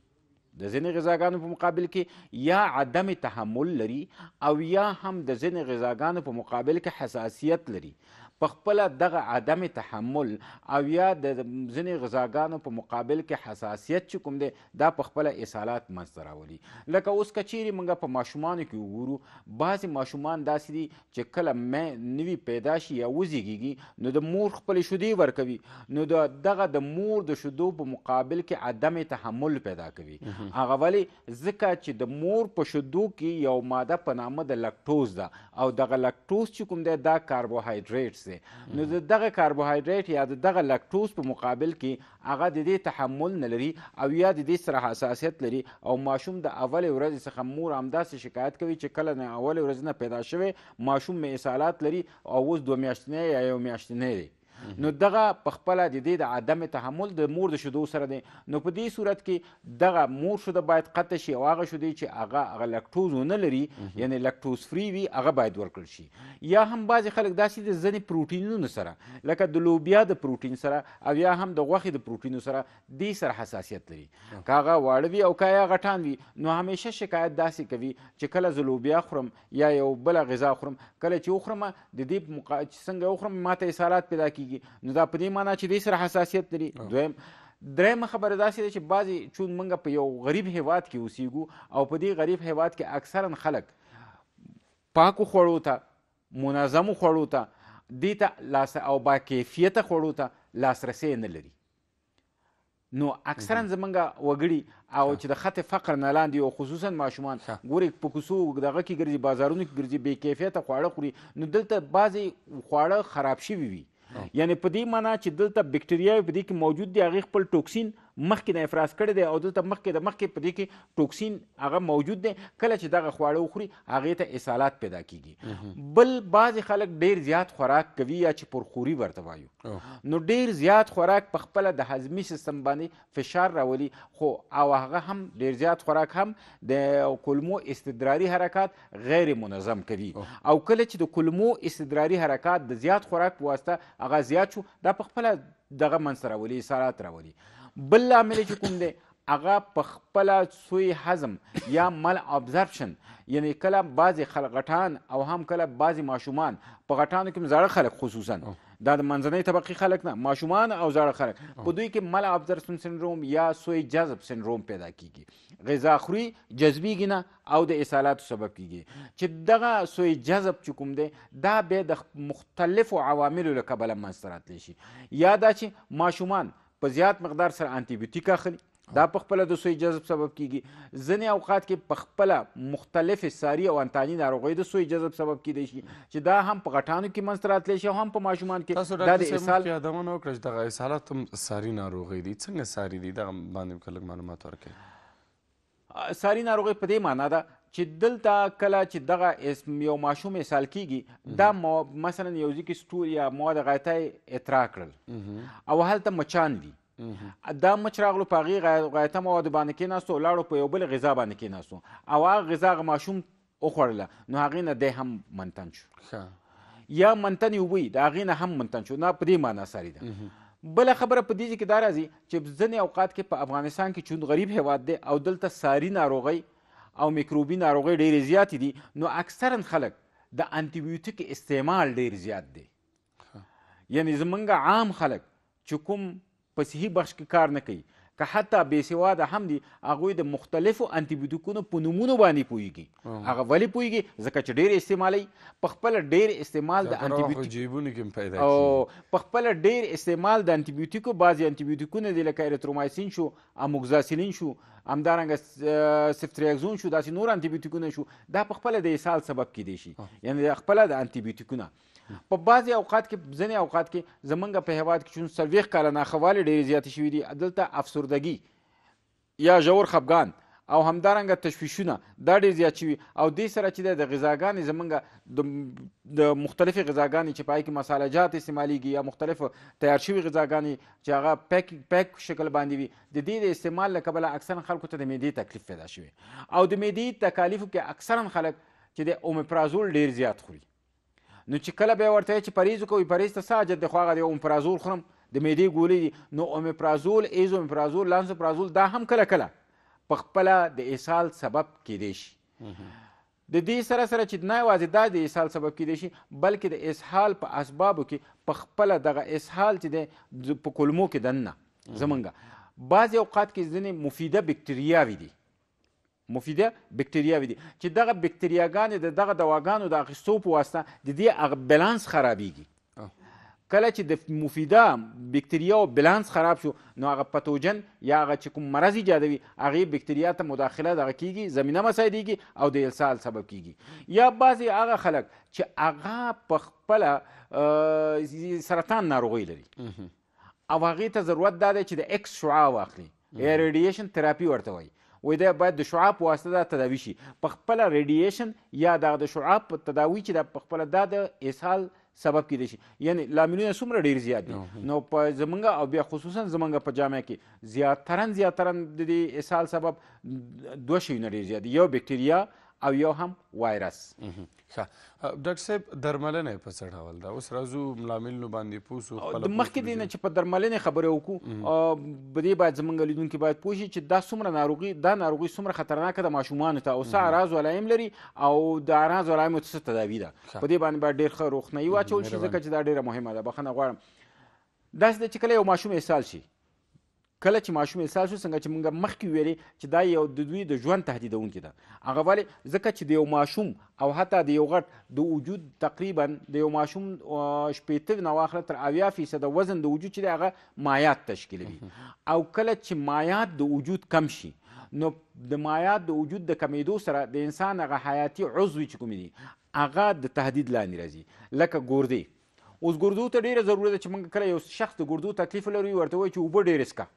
یا عدم تحمل لري او یا هم د ځینې غذاګانو په مقابل کې حساسیت لري. په خپله دغه عدم تحمل او یا د ځینې غذاګانو په مقابل کې حساسیت چې کوم دی دا په خپله اسهالات منځته راولي. لکه اوس که چیرې موږ په ماشومانو کې وګورو، بعضې ماشومان داسې دي چې کله نوي پیدا شي یا وزیږېږي نو د مور خپلې شیدې ورکوي، نو دغه د مور د شیدو په مقابل کې عدم تحمل پیدا کوي. هغه ولې؟ ځکه چې د مور په شیدو کې یو ماده په نامه د لکټوز ده او دغه لکټوز چې کوم دی دا کاربوهایډریټس دی. نو دغه کاربوهایډریټ یا دغه لکټوز په مقابل کې هغه د دې تحمل نه لري او یا د دې سره حساسیت لري او ماشوم د اولې ورځې څخه مور همداسې شکایت کوي چې کله نه اولې ورځې نه پیدا شوی ماشوم مې اسهالات لري او اوس 2 میاشتنی یا 1 میاشتنی دی. نو دغه پخپله د دې د عدم تحمل د مور د شیدو سره دی. نو په دې صورت کې دغه مور شیده باید قطع شي او هغه شیدې چې هغه لکټوز ونه لري یعنې لکټوز فری وي هغه باید ورکړل شي. یا هم بعضې خلک داسې د ځینې پروټینونو سره لکه د لوبیا د پروټین سره او یا هم د غوښې د پروټینو سره دې سره حساسیت لري. که هغه واړه وي او که یا غټان وي نو همیشه شکایت داسې کوي چې کله زه لوبیا خورم یا یو بله غذا خورم کله چې وخورم د دې چې څنګه وخورم ماته اسهالات پیدا کېږي نو دا په دې معنا چې دې سره حساسیت لري. درېیمه خبره داسې ده چې بعضې چون موږ په یو غریب هیواد کې اوسیږو او په دې غریب هیواد کې اکثرا خلک پاکو خوړو ته منظمو خوړو ته دې ته او با کیفیته خوړو ته لاسرسی نه لري. نو اکثرا زمونږ وګړي او چې د خط فقر نه لاندې او خصوصا ماشومان ګورې په کوڅو دغه کې ګرځي بازارونو کې ګرځي بې کیفیته خواړه خوري نو دلته بعضې خواړه خراب شوي وي یعنې په دې معنا چې دلته بکټریاوې په دې کې موجود دي هغې خپل ټوکسین مخکې نه افراز کړی دی او دلته مخکې په دې کې ټوکسین هغه موجود دی. کله چې دغه خواړه وخوري هغې ته اسهالات پیدا کیږي. بل بعضې خلک ډېر زیات خوراک کوي یا چې پرخوري ورته وایو نو ډېر زیات خوراک په خپله د هضمي سیستم باندې فشار راولي خو او هغه هم ډېر زیات خوراک هم د کولمو استدراري حرکات غیر منظم کوي او کله چې د کولمو استدراري حرکات د زیات خوراک په واسطه هغه زیات شو دا په خپله دغه منځته راولي اسهالات راولي. بل لامل چې کوم دی هغه په خپله سوی هضم یا مل ابزرپشن یعنې کله بعضې خلک غټان او هم کله بعضې ماشومان په غټانو کې زاړه خلک خصوصا دا د منځنۍ طبقې خلک نه ماشومان او زاړه خلک په دوی کې مل ابزرپشن سنډروم یا سوی جذب سنډروم پیدا کیږي. غذا خوري جذبیږي نه او د اسهالاتو سبب کیږي چې دغه سوی جذب چې کوم دی دا بیا د مختلفو عواملو له کبله منځته راتلی شي. یا دا چې ماشومان په زیات مقدار سره انټي اخلي دا په خپله د سوی جذب سبب کیږي. ځینې اوقات کې په خپله مختلفې ساري او انتاني ناروغۍ د سوی جذب سبب کیدی شي چې دا هم په غټانو کې منځته راتلی شي او هم په ماشومان کې دا د اسهال یادونه وکړه چې دغه اسهالات هم ساري ناروغۍ دي. څنګه ساري دي دغه باندې که لږ معلومات ورکړئ. ساري ناروغۍ په دې معنا ده چې دلته کله چې دغه یو ماشوم اسهال کیږي دا مثلا یو ځای کې سټور یا مواد غایطه اطراع کړل او هلته مچان دي دا مچ راغلو په هغې غایطه موادو باندې کېناستو او لاړو په یو بل غذا باندې کېناستو او هغه غذا هغه ماشوم وخوړله نو هغې نه دی هم منتن شو یا منتن یې وبوی د هغې نه هم منتن شو نه په دې معنا ساري ده. بله خبره په دې کې دا راځي چې ځینې اوقات کې په افغانستان کې چون غریب هیواد دی او دلته ساري ناروغۍ او میکروبي ناروغۍ ډېرې زیاتې دي نو اکثرا خلک د انټي استعمال ډېر زیات دی. یعنې زمونږ عام خلک چې کوم په صحي بخش کې کار نه کوي که حتی بېسواده هم دي هغوی د مختلفو انټي په نومونو باندې پوهېږي. هغه ولې پوهېږي ځکه چې ډېر استعمالوي په خپله ډېر استعمال د جیبونو کې پیدا او په خپله ډېر استعمال د انټي بعضې انټي دي لکه ایریترومایسین شو اموکزاسیلین شو همدارنګه سفتریاکزون شو داسې نور انټي شو دا په خپله د اسهال سبب کیدی شي یعنې خپله د انټي په بعضې اوقات کې ځینې اوقات کې زمونږ په هیواد کې چون 40 کاله ناخوالې ډېرې زیاتې شوي دي دلته افسردګي یا ژور خفګان او همدارنګه تشویشونه دا ډېر زیات شوي او دې سره چې دی د غذاګانې زمونږ د مختلفې غذاګانې چې په هغې کې مسالهجات استعمالیږي یا مختلفو تیار شوي غذاګانې چې هغه پیک شکل باندې وي د دې د استعمال له کبله اکثرا خلکو ته د معدې تکلیف پیدا شوی او د معدې تکالیفو کې اکثرا خلک چې د اومیپرازول ډېر زیات خوري نو چې کله به یې ورته چې پرهیز وکوئ پرهیز ته څه حاجت دی خو هغه د اومیپرازول خورم د معدې ګولۍ دي نو اومیپرازول ایزومیپرازول لانسوپرازول دا هم کله کله په خپله د اسهال سبب کیدی شي. د دې سره سره چې نه یوازې دا د اسهال سبب کیدی شي بلکې د اسهال په اسبابو کې په خپله دغه اسهال چې دی په کولمو کې دننه زمونږ بعضې اوقات کې ځینې مفیده بکتریاوې دي چې دغه بکتریاګانې د دغه دواګانو د اخیستو په واسطه د دې بیلانس خرابیږي. کله چې د مفیده بکتریاو بیلانس خراب شو نو هغه پتوجن یا هغه چې کوم مرض ایجادوي هغې بکتریا ته مداخله دغه کیږي زمینه مساعدېږي او د اسهال سبب کیږي. یا بعضې هغه خلک چې هغه په خپله سرطان ناروغۍ لري او هغې ته ضرورت دا دی چې د ایکس شعاع واخلي یا ریډیشن تراپي ورته وایي وایي دا باید د شعاع په واسطه دا تداوي شي په خپله ریډیشن یا دغه د شعاع په تداوي چې دا په خپله دا د اسهال سبب کیدای شي یعنی لاملونه څومره ډېر زیات دي نو په زمونږ او بیا خصوصا زمونږ په جامعه کې زیاترا د دې اسهال سبب دوه شیونه ډېر زیات دي یو بکټریا او یو هم وایرس. ښه ډاکټر صاحب درملنه یې په څه ډول ده؟ اوس راځو ملاملونو باندې پوه شو مخکې دی نه چې په درملنې خبرې وکړو په دې باید زموږ لیدونکي باید پوه شي چې دا ناروغي څومره خطرناکه ده ماشومانو ته او څه اعراض و علایم لري او د اعراض و علایمو څه تداوي ده په دې باندې باید ډېر ښه روښنایي واچول شي ځکه چې دا ډېره مهمه ده. بخښنه غواړم داسې ده چې کله یو ماشوم اسهال شي کله چې ماشوم اسهال شو څنګه چې موږ مخکې ویلې چې دا یو د دوی د ژوند تهدیدونکې ده هغه ولې ځکه چې د یو ماشوم او حتی د یو غټ د وجود تقریبا د یو ماشوم 80 نه واخله تر 80% وزن د وجود چې دی هغه مایعات تشکیلوي او کله چې مایعات د وجود کم شي نو د مایعات د وجود د کمیدو سره د انسان هغه حیاتي عضوي چې کومې دي هغه د تهدید لاندې راځي لکه ګردې. اوس ګردو ته ډېره ضرورت ده چې موږ کله یو شخص د ګردو تکلیف لري ورته وایي چې اوبه ډېرې څښه.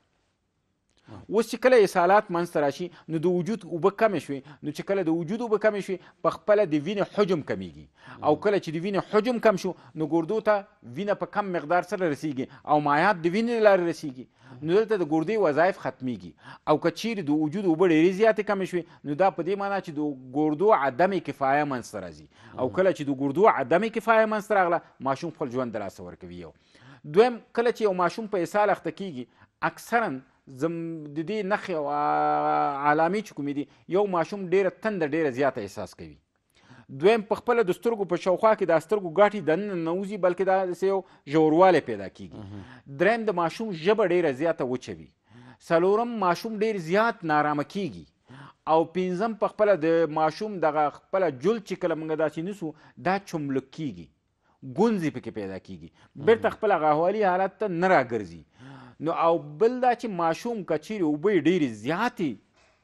اوس چې کله اسهالات منځته راشي نو د وجود اوبه کمې شوې نو چې کله د وجود اوبه کمې شوې په خپله د وینې حجم کمیږي او کله چې د وینې حجم کم شو نو ګردو ته وینه په کم مقدار سره رسیږي او مایعات د وینې له لارې رسیږي نو دلته د ګردې وظایف ختمیږي او که چیرې د وجود اوبه ډېرې زیاتې کمې شوې نو دا په دې معنا چې د ګردو عدم کفایه منځته راځي او کله چې د ګردو عدم کفایه منځته راغله ماشوم خپل ژوند د لاسه ورکوي. یو دویم کله چې یو ماشوم په اسهال اخته کیږي اکثرا د دې نښې او علامې چې کومې دي یو ماشوم ډېره تنده ډېره زیاته احساس کوي. دویم په خپله د سترګو په شاوخوا کې دا سترګو ګاټې دننه ننوځي بلکې داسې یو ژوروالی پیدا کیږي. دریم د ماشوم ژبه ډېره زیاته وچه وي. څلورم ماشوم ډېر زیات نارامه کیږي او پنځم په خپله د ماشوم دغه خپله جلد چې کله موږ داسې نیسو دا چملک کیږي ګونځې پکې پیدا کیږي بیرته خپل هغه احوالي حالت ته نه راګرځي. نو او بل دا چې ماشوم که چیرې اوبه یې ډېرې زیاتې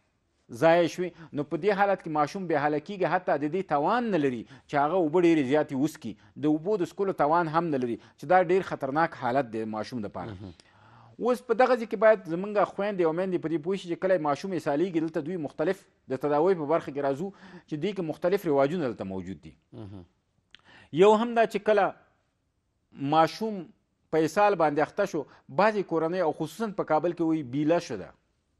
ضایع شوې نو په دې حالت کې ماشوم بې حاله کېږي حتی د دې توان نه لري چې هغه اوبه ډېرې زیاتې وڅکي د اوبو د څکلو توان هم نه لري چې دا ډېر خطرناک حالت دی ماشوم دپاره. اوس په دغه ځای کې باید زمونږ خویندې او میندې په دې پوه شي چې کله ماشوم اسهالېږي دلته دوی مختلف د تداوی په برخه کې راځو چې دې کې مختلف رواجونه دلته موجود دي. یو هم دا چې کله ماشوم په اسهال باندې اخته شو بعضې کورنۍ او خصوصا په کابل کې وایي بیله شده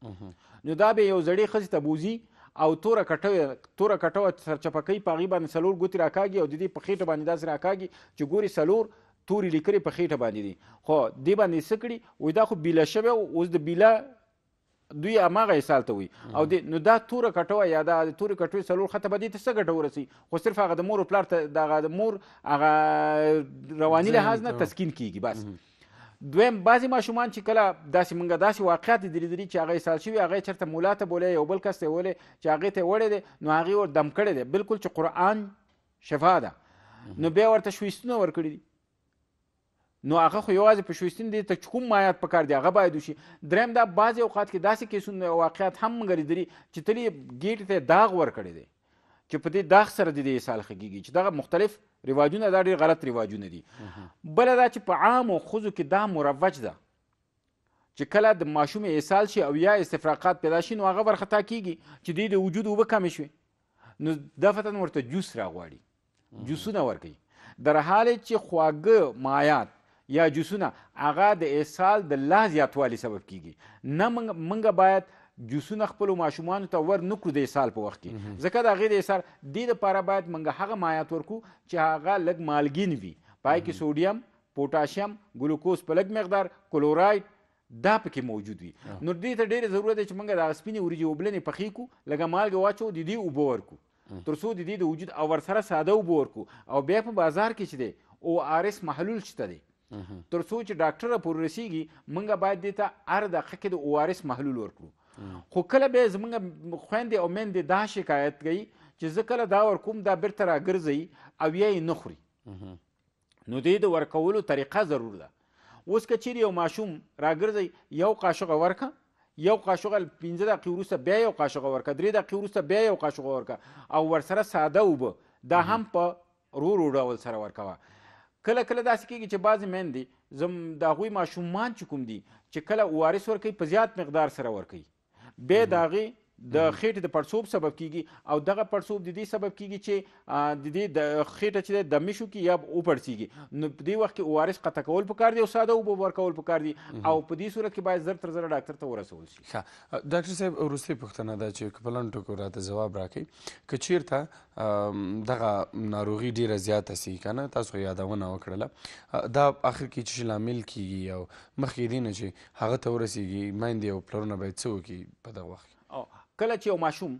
نو دا به یو زړې ښځې ته بوځي او توره کټوه سرچپه کوي په هغې باندې 4 ګوتې راکاږي او د دې په خېټه باندې داسې راکاږي چې ګوري 4 تورې لیکلې په خېټه باندې دي خو دې باندې څه کړي وایي دا خو بیله شوی اوس د بیله دوی هماغه اسهال ته وایي او نو دا توره کټوه یا دا تورې کټوې 4 خطه به دې ته څه ګټه ورسوي خو صرف هغه د مور و پلار ته د مور هغه رواني لحاظ نه تسکین کیږي بس. دویم بعضې ماشومان چې کله موږ داسې واقعات دي لیدلي چې هغه اسهال شوي هغه یې چېرته ملا ته بولی یو بل کس ته یې ویلی چې هغې ته یې وړی دی نو هغې ور دم کړی دی بلکل چې قرآن شفا ده نو بیا ورته شویستونه ورکړي دي نو هغه خو یوازې په شویستون دي ته چې کوم مایعات پکار دي هغه باید وشي. دریم دا بعضې اوقات کې داسې کیسونه واقعات هم موږ لیدلي چې تل یې ګېټې ته داغ ورکړی دی چې په دې داغ سره د دې اسهال ښه کېږي چې دغه مختلف رواجونه دا ډېر غلط رواجونه دي. بله دا چې په عامو ښځو کې دا مروج ده چې کله د ماشوم اسهال شي او یا استفراقات پیدا شي نو هغه ورخطا کېږي چې د وجود اوبه کمې شوې نو دفتن ورته جوس راغواړي جوسونه ورکوي در حال چې خواږه مایعات یا جوسونه هغه د اسهال د لا زیاتوالي سبب کیږي. نه موږ باید جوسونه خپلو ماشومانو ته ور نه کړو د اسهال په وخت کې ځکه د هغې د اسهال دې دپاره باید موږ هغه مایعات ورکړو چې هغه لږ مالګین وي په هغې کې سوډیم پوټاشیم ګلوکوز په لږ مقدار کلوراید دا پکې موجود وي. نو دې ته ډېره ضرورت دی چې موږ د سپینې وریجې اوبلنې پخې کړو لږه مالګه واچو د دې اوبه ورکړو تر څو د دې د وجود او ورسره ساده اوبه ورکړو او بیا په بازار کې چې دی ORS محلول شته دی تر څو چې ډاکټره پورې رسیږي موږ باید دې ته هر دقیقه کې د ORS محلول ورکړو. خو کله بیا زموږ خویندې او میندې دا شکایت کوي چې زه کله دا ورکوم دا بیرته راګرځوي او یا یې نه خوري نو دې د ورکولو طریقه ضرور ده. اوس که چیرې یو ماشوم راګرځوي یو قاشقه ورکه یو قاشقه 15 دقیقې وروسته بیا یو قاشقه ورکه 3 دقیقې وروسته بیا یو قاشقه ورکه او ورسره ساده اوبه دا هم په ورو ډول سره ورکوه. کله کله داسې کېږي چې بعضې میندې د هغوی ماشومان چې کوم دي چې کله ORS ورکوي په زیات مقدار سره ورکوي بیا د هغې د خېټې د پړسوب سبب کیږي او دغه پړسوب د دې سبب کیږي چې د دې د خېټه چې د مشو کې یا وپړسیږي نو په دې وخت کې ORS قطع کول پکار دي او ساده اوبه ورکول پکار دي او په دې صورت کې باید زر تر زره ډاکټر ته ورسول شي. ډاکټر صاحب وروستۍ پوښتنه ده چې که په لنډو ټکو راته ځواب راکړئ که چیرته دغه ناروغي ډیره زیاته سي که نه تاسو خو یادونه وکړله دا اخر کې چې لامل کیږي او مخکې دې نه چې هغه ته ورسیږي میندې او پلرونه باید څه وکړي په دغه وخت کې کله چې یو ماشوم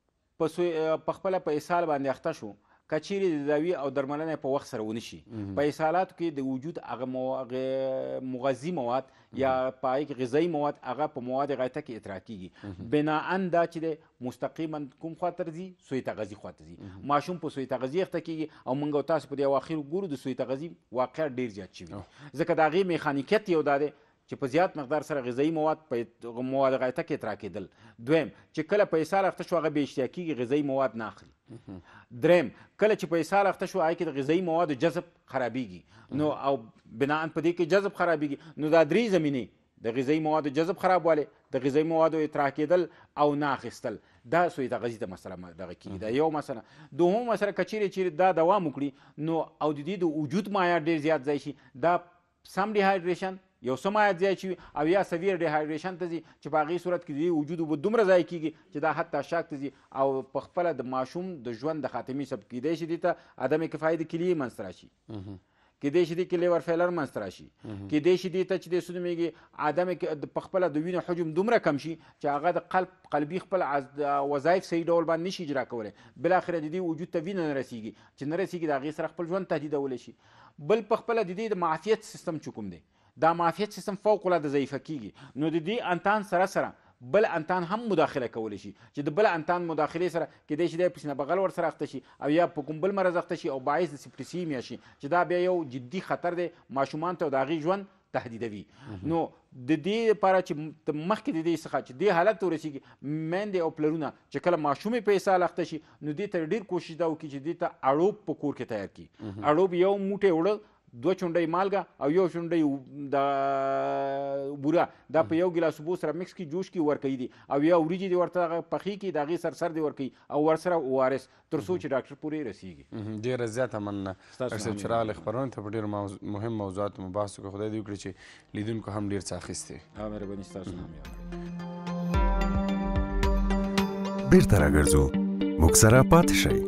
په خپله په اسهال باندې اخته شو که چیرې د داوي او درملنې په وخت سره ونه شي په اسهالاتو کې د وجود هغه مغذي مواد یا په هغې کې غذایي مواد هغه په مواد غایطه کې اطراح کیږي بناءً دا چې دی مستقیما کوم خوا ته ځي سوی تغذي خوا ته ځي ماشوم په سوی تغذي اخته کیږي او موږ او تاسو په دې اواخر ګورو د سوی تغذي واقعیت ډېر زیات شوي ځکه د هغې میخانیکیت یو دا دی چې په زیات مقدار سره غذایي مواد په مواد غایطه کې اطراح کېدل. دویم چې کله په اسهال اخته شو هغه بې اشتها کېږي غذایي مواد نه اخلي. دریم کله چې په اسهال اخته شو هغې کې د غذایي موادو جذب خرابېږي نو او بناءً په دې کې جذب خرابېږي نو دا درې زمینې د غذایي موادو جذب خرابوالی د غذایي موادو اطراح کېدل او نه اخیستل دا سوی تغذي ته مسله دغه کېږي دا یو مسله. دوهم مسله که چیرې دا دوام وکړي نو او د دې د وجود معیار ډېر زیات ځای شي دا سم ډیهایډریشن یو څه مایعات زیات شي او یا سویر ډیهایډریشن ته ځي چې په هغې صورت کې د دې وجود اوبه دومره ضایع کېږي چې دا حتی شاک ته ځي او په خپله د ماشوم د ژوند د خاتمې سبب کیدی شي دې ته عدم کفایت کلیې منځته راشي کیدی شي دې کې لیور فیلر منځته راشي کیدی شي دې ته چې دې څه نومېږي عدم په خپله د وینې حجم دومره کم شي چې هغه د قلبي خپل وظایف صحیح ډول باندې نشي اجرا کولی بالاخره د دې وجود ته وینه نه رسیږي چې نه رسیږي د هغې سره خپل ژوند تهدیدولی شي. بل په خپله د دې د معافیت سیستم چې کوم دی دا معافیت سیستم فوق العاده ضعیفه کیږي نو د دې انتان سره بل انتان هم مداخله کولی شي چې د بل انتان مداخلې سره کیدای شي د پسینه بغل ورسره اخته شي او یا په کوم بل مرض اخته شي او باعث د سپټیسیمیا شي چې دا بیا یو جدي خطر دی ماشومان ته د هغې ژوند تهدیدوي. نو د دې لپاره چې مخکې د دې څخه چې دې حالت ته ورسېږي میندې او پلرونه چې کله ماشومې په اسهال اخته شي نو دې ته ډېر کوشش دا وکړي چې دې ته اړوب په کور کې تیار کړي. اړوب یو موټی اوړه 2 چونډۍ مالګه او یو چونډۍ د بوره دا په یو ګیلاس اوبو سره مکس کړي جوش کړي ورکوي دي او یا وریجې دې ورته هغه پخې کړي د هغې سر دې ورکوي او ورسره ORS تر څو چې ډاکټر پورې رسیږي. ډېره زیاته مننه ډاکټر صاحب چې راغلې خپرونې ته په ډېرو مهم موضوعاتو مو بحث وکړو. خدای دې وکړي چې لیدونکو هم ډېر څه اخیستې. مهرباني ستاسو هم بیرته راګرځو موږ سره پاتې شئ.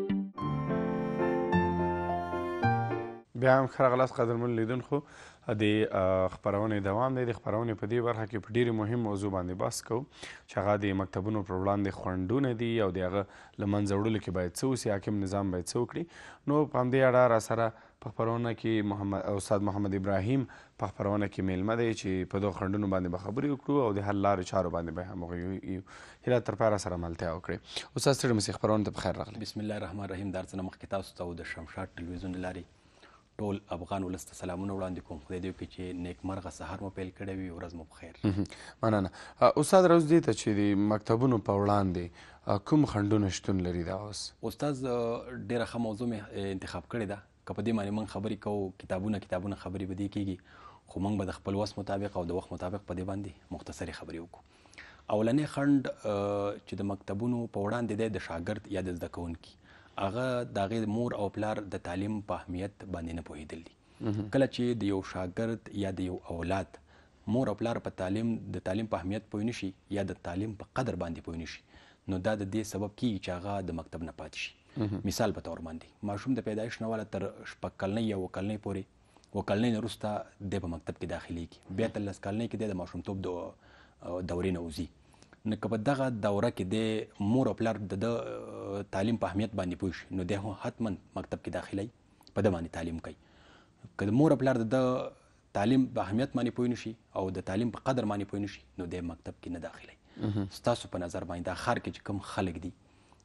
بیا هم ښه راغلاست قدرمنو لیدونکو د خپرونې دوام دی. د خپرونې په دې برخه کې په ډېرې مهم موضوع باندې بحث کوو چې هغه د مکتبونو پر وړاندې خنډونه دي او د هغه له منځه وړلو کې باید څه وسي حاکم نظام باید څه وکړي. نو په همدې اړه راسره په خپرونه کې استاد محمد ابراهیم په خپرونه کې میلمه دی چې په دغو خنډونو باندې به خبرې وکړو او د حل لارې چارو باندې به هم وغږیږو. هیله تر پایه راسره ملتیا وکړئ. استاد ستړي مسئ خپرونې ته بخیر راغلی. بسم الله الرحمن الرحیم. د هر څه نه مخکې تاسو ته د شمشاد ټلویزیون له لارې ټول افغان ولس ته سلامونه وړاندې کوم. خدای دې وکړي چې نیکمرغه سهار مو پیل کړی وي ورځ مو بخیر. مننه. استاد روز دې ته چې د مکتبونو په وړاندې کوم خنډونه شتون لري دا اوس؟ استاد ډېره ښه موضوع مې انتخاب کړې ده که په دې باندې موږ خبرې کوو کتابونه خبرې به دې کېږي خو موږ به د خپل وس مطابق او د وخت مطابق په دې باندې مختصرې خبرې وکړو. اولنی خنډ چې د مکتبونو په وړاندې دی د شاګرد یا د زده کوونکي هغه د هغې مور او پلار د تعلیم په اهمیت باندې نه پوهېدل دي. کله چې د یو شاګرد یا د یو اولاد مور او پلار په تعلیم په اهمیت پوه نه شي یا د تعلیم په قدر باندې پوه نه شي نو دا د دې سبب کیږي چې هغه د مکتب نه پاتې شي. مثال په تور باندې ماشوم د پیدایش نه واله تر 6 کلنۍ یا 7 کلنۍ پورې 7 کلنۍ نه وروسته دی په مکتب کې داخلیږي بیا تر 10 کلنۍ کې دی د ماشومتوب د دورې نه وځي. نو که په دغه دوره کې د مور او پلار د تعلیم په اهمیت باندې پوه شي نو دی هم حتما مکتب کې داخلی په ده باندې تعلیم کوي. که د مور او پلار د تعلیم په اهمیت باندې پوه نه شي او د تعلیم په قدر باندې پوه نه شي نو دی مکتب کې نه داخلی. ستاسو په نظر باندې دا ښار کې چې کوم خلک دي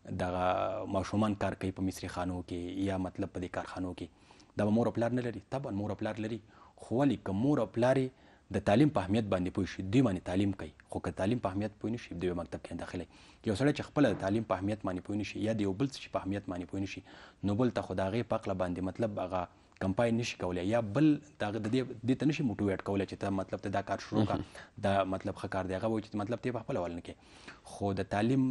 دغه ماشومان کار کوي په مصري خانو کې یا مطلب په دې کارخانو کې دا به مور او پلار نه لري؟ طبعا مور او پلار لري خو ولې که مور او پلار د تعلیم په اهمیت باندې پوه شي دوی باندې تعلیم کوي خو که تعلیم په اهمیت پوه نه شي دوی مکتب کې نه داخلی. یو سړی چې خپله د تعلیم په اهمیت باندې پوه نه شي یا د یو بل څه په اهمیت باندې پوه نه شي نو بل ته خو د هغې په عقله باندې مطلب هغه کمپاین نشي کولی یا بل دغه د دې ته نشي موټیویټ کولی چې ته مطلب ته دا کار شروع کړه دا مطلب ښه کار دی هغه وایي چې مطلب ته یې په خپله ول نه کوې خو د تعلیم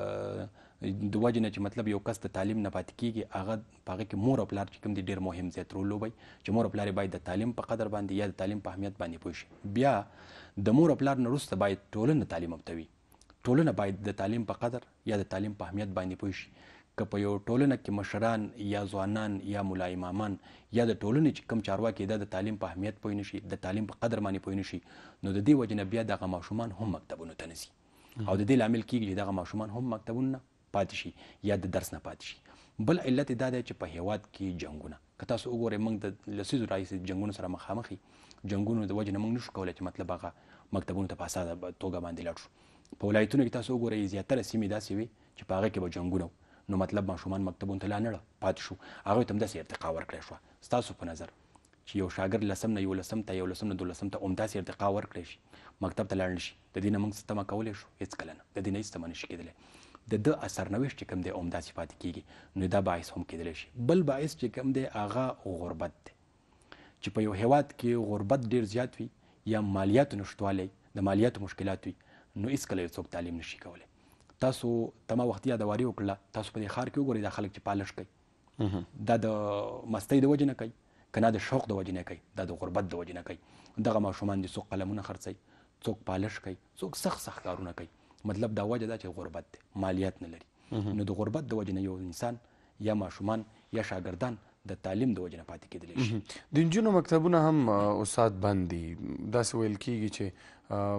د وجې نه چې مطلب یو کس د تعلیم نه پاتې کېږي هغه په هغه کې مور او پلار چې کوم دي ډېر مهم زیات رول لوبوي چې مور او پلار باید د تعلیم په قدر باندې یا د تعلیم په اهمیت باندې پوه شي بیا د مور او پلار نه وروسته باید ټولنه تعلیم یافته وي ټولنه باید د تعلیم په قدر یا د تعلیم په اهمیت باندې پوه شي که په یو ټولنه کې مشران یا ځوانان یا ملا امامان یا د ټولنې چې کوم چارواکي دا د تعلیم په اهمیت پوه نشي د تعلیم په قدر باندې پوه نشي نو د دې وجې نه بیا دغه ماشومان هم مکتبونو ته نه ځي او د دې لامل کېږي چې دغه ماشومان هم مکتبونو نه پاتې شي یا د درس نه پاتې شي بل علت دا دی چې په هیواد کې جنګونه که تاسو وګورئ موږ د لسیزو راهیسې جنګونو سره مخامخ یو جنګونو د وجې نه موږ نشو کولی چې مطلب هغه مکتبونو ته په اسانه توګه باندې لاړ شو په ولایتونو کې تاسو وګورئ زیاتره سیمې داسې وي چې په هغه کې به جنګونه نو مطلب ماشومان مکتبونو ته لا نه پاتې شو هغوی ته هم داسې ارتقا ورکړی شوه ستاسو په نظر چې یو شاګرد لسم نه یولسم ته یولسم نه دولسم ته همداسې ارتقا ورکړی شي مکتب ته لاړ نه شي د دې نه موږ څه تمه کولی شو هېڅکله نه د دې نه هېڅ تمه نشي کېدلی د ده اثرنوشت چې کوم دی همداسې پاتې کېږي نو دا باعث هم کېدلی شي بل باعث چې کوم دی هغه غربت دی چې په یو هیواد کې غربت ډېر زیات وي یا مالیاتو نشتوالی د مالیاتو مشکلات وي نو هېڅکله یو څوک تعلیم نشي کولی تاسو تما وختي یادواري وکړله تاسو په دې ښار کې وګورئ دا خلک چې پالش کوي دا د مستۍ د وجې نه کوي که نه د شوق د وجې نه کوي دا د غربت د وجې نه کوي دغه ماشومان دي څوک قلمونه خرڅوي څوک پالش کوي څوک سخت کارونه کوي مطلب دا وجه دا چې غربت دی مالیات نه لري نو د غربت د وجې نه یو انسان یا ماشومان یا شاګردان د تعلیم د وجې نه پاتې کېدلی شي د نجونو مکتبونه هم استاد بند دي داسې ویل کېږي چې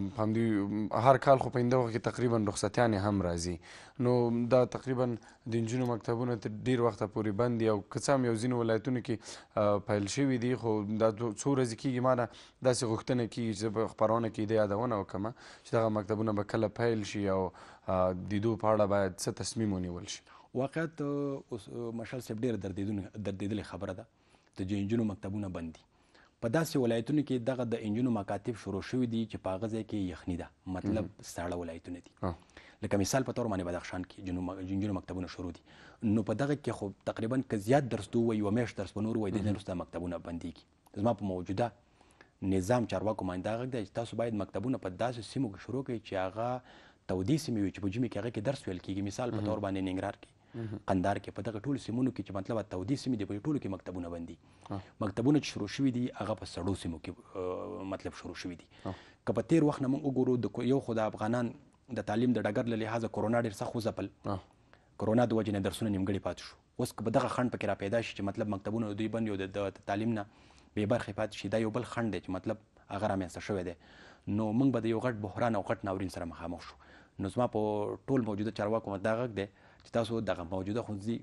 همدوی هر کال خو په اینده وخت کې تقریبا رخصتیانې هم راځي نو دا تقریبا د نجونو مکتبونه تر ډېر وخته پورې بند دي او که څه هم یو ځینو ولایتونو کې پیل شوي دي خو دا څو ورځې کېږي ما نه داسې غوښتنه کېږي چې په خپرونه کې د یادونه وکړم چې دغه مکتبونه به کله پیل شي او د دوی په اړه باید څه تصمیم ونیول شي واقعیت مشال صاحب ډېره دردېدلې خبره ده د نجونو مکتبونه بند دي په داسې ولایتونو کې دغه د انجونو مکاتب شروع شوي دي چې په هغه ځای کې یخني ده مطلب ساړه ولایتونه دي لکه مثال په طور باندې بدخشان کې انجونو مکتبونه شروع دي نو په دغه کې خو تقریبا که زیات درس دو وایي یوه میاشت درس به نور وایي د دې نه وروسته مکتبونه بندېږي زما په موجوده نظام چارواکو باندې دا غږ دی چې تاسو باید مکتبونه په داسې سیمو کې شروع کړئ چې هغه تودې سیمې وي چې په ژمي کې هغه کې درس ویل کېږي مثال په طور باندې ننګرهار کې قندهار کې په دغه ټولو سیمونو کې چې مطلب تودې سیمې دي په ټولو کې مکتبونه بند دي مکتبونه چې شروع شوي دي هغه په سړو سیمو کې مطلب شروع شوي دي که په تېر وخت نه موږ وګورو یو خو د افغانان د تعلیم د ډګر له لحاظه کرونا ډېر سخت وځپل کرونا د وجې نه درسونه نیمګړي پاتې شو اوس که په دغه خنډ پکې را پیدا شي چې مطلب مکتبونه دوی بند یو د تعلیم نه بې برخې پاتې شي دا یو بل خنډ دی چې مطلب هغه رامنځته شوی دی نو موږ به د یو غټ بحران او غټ ناورین سره مخامخ شو نو زما په ټول موجوده چارواکو دا غږ دی چې تاسو دغه موجوده ښوونځي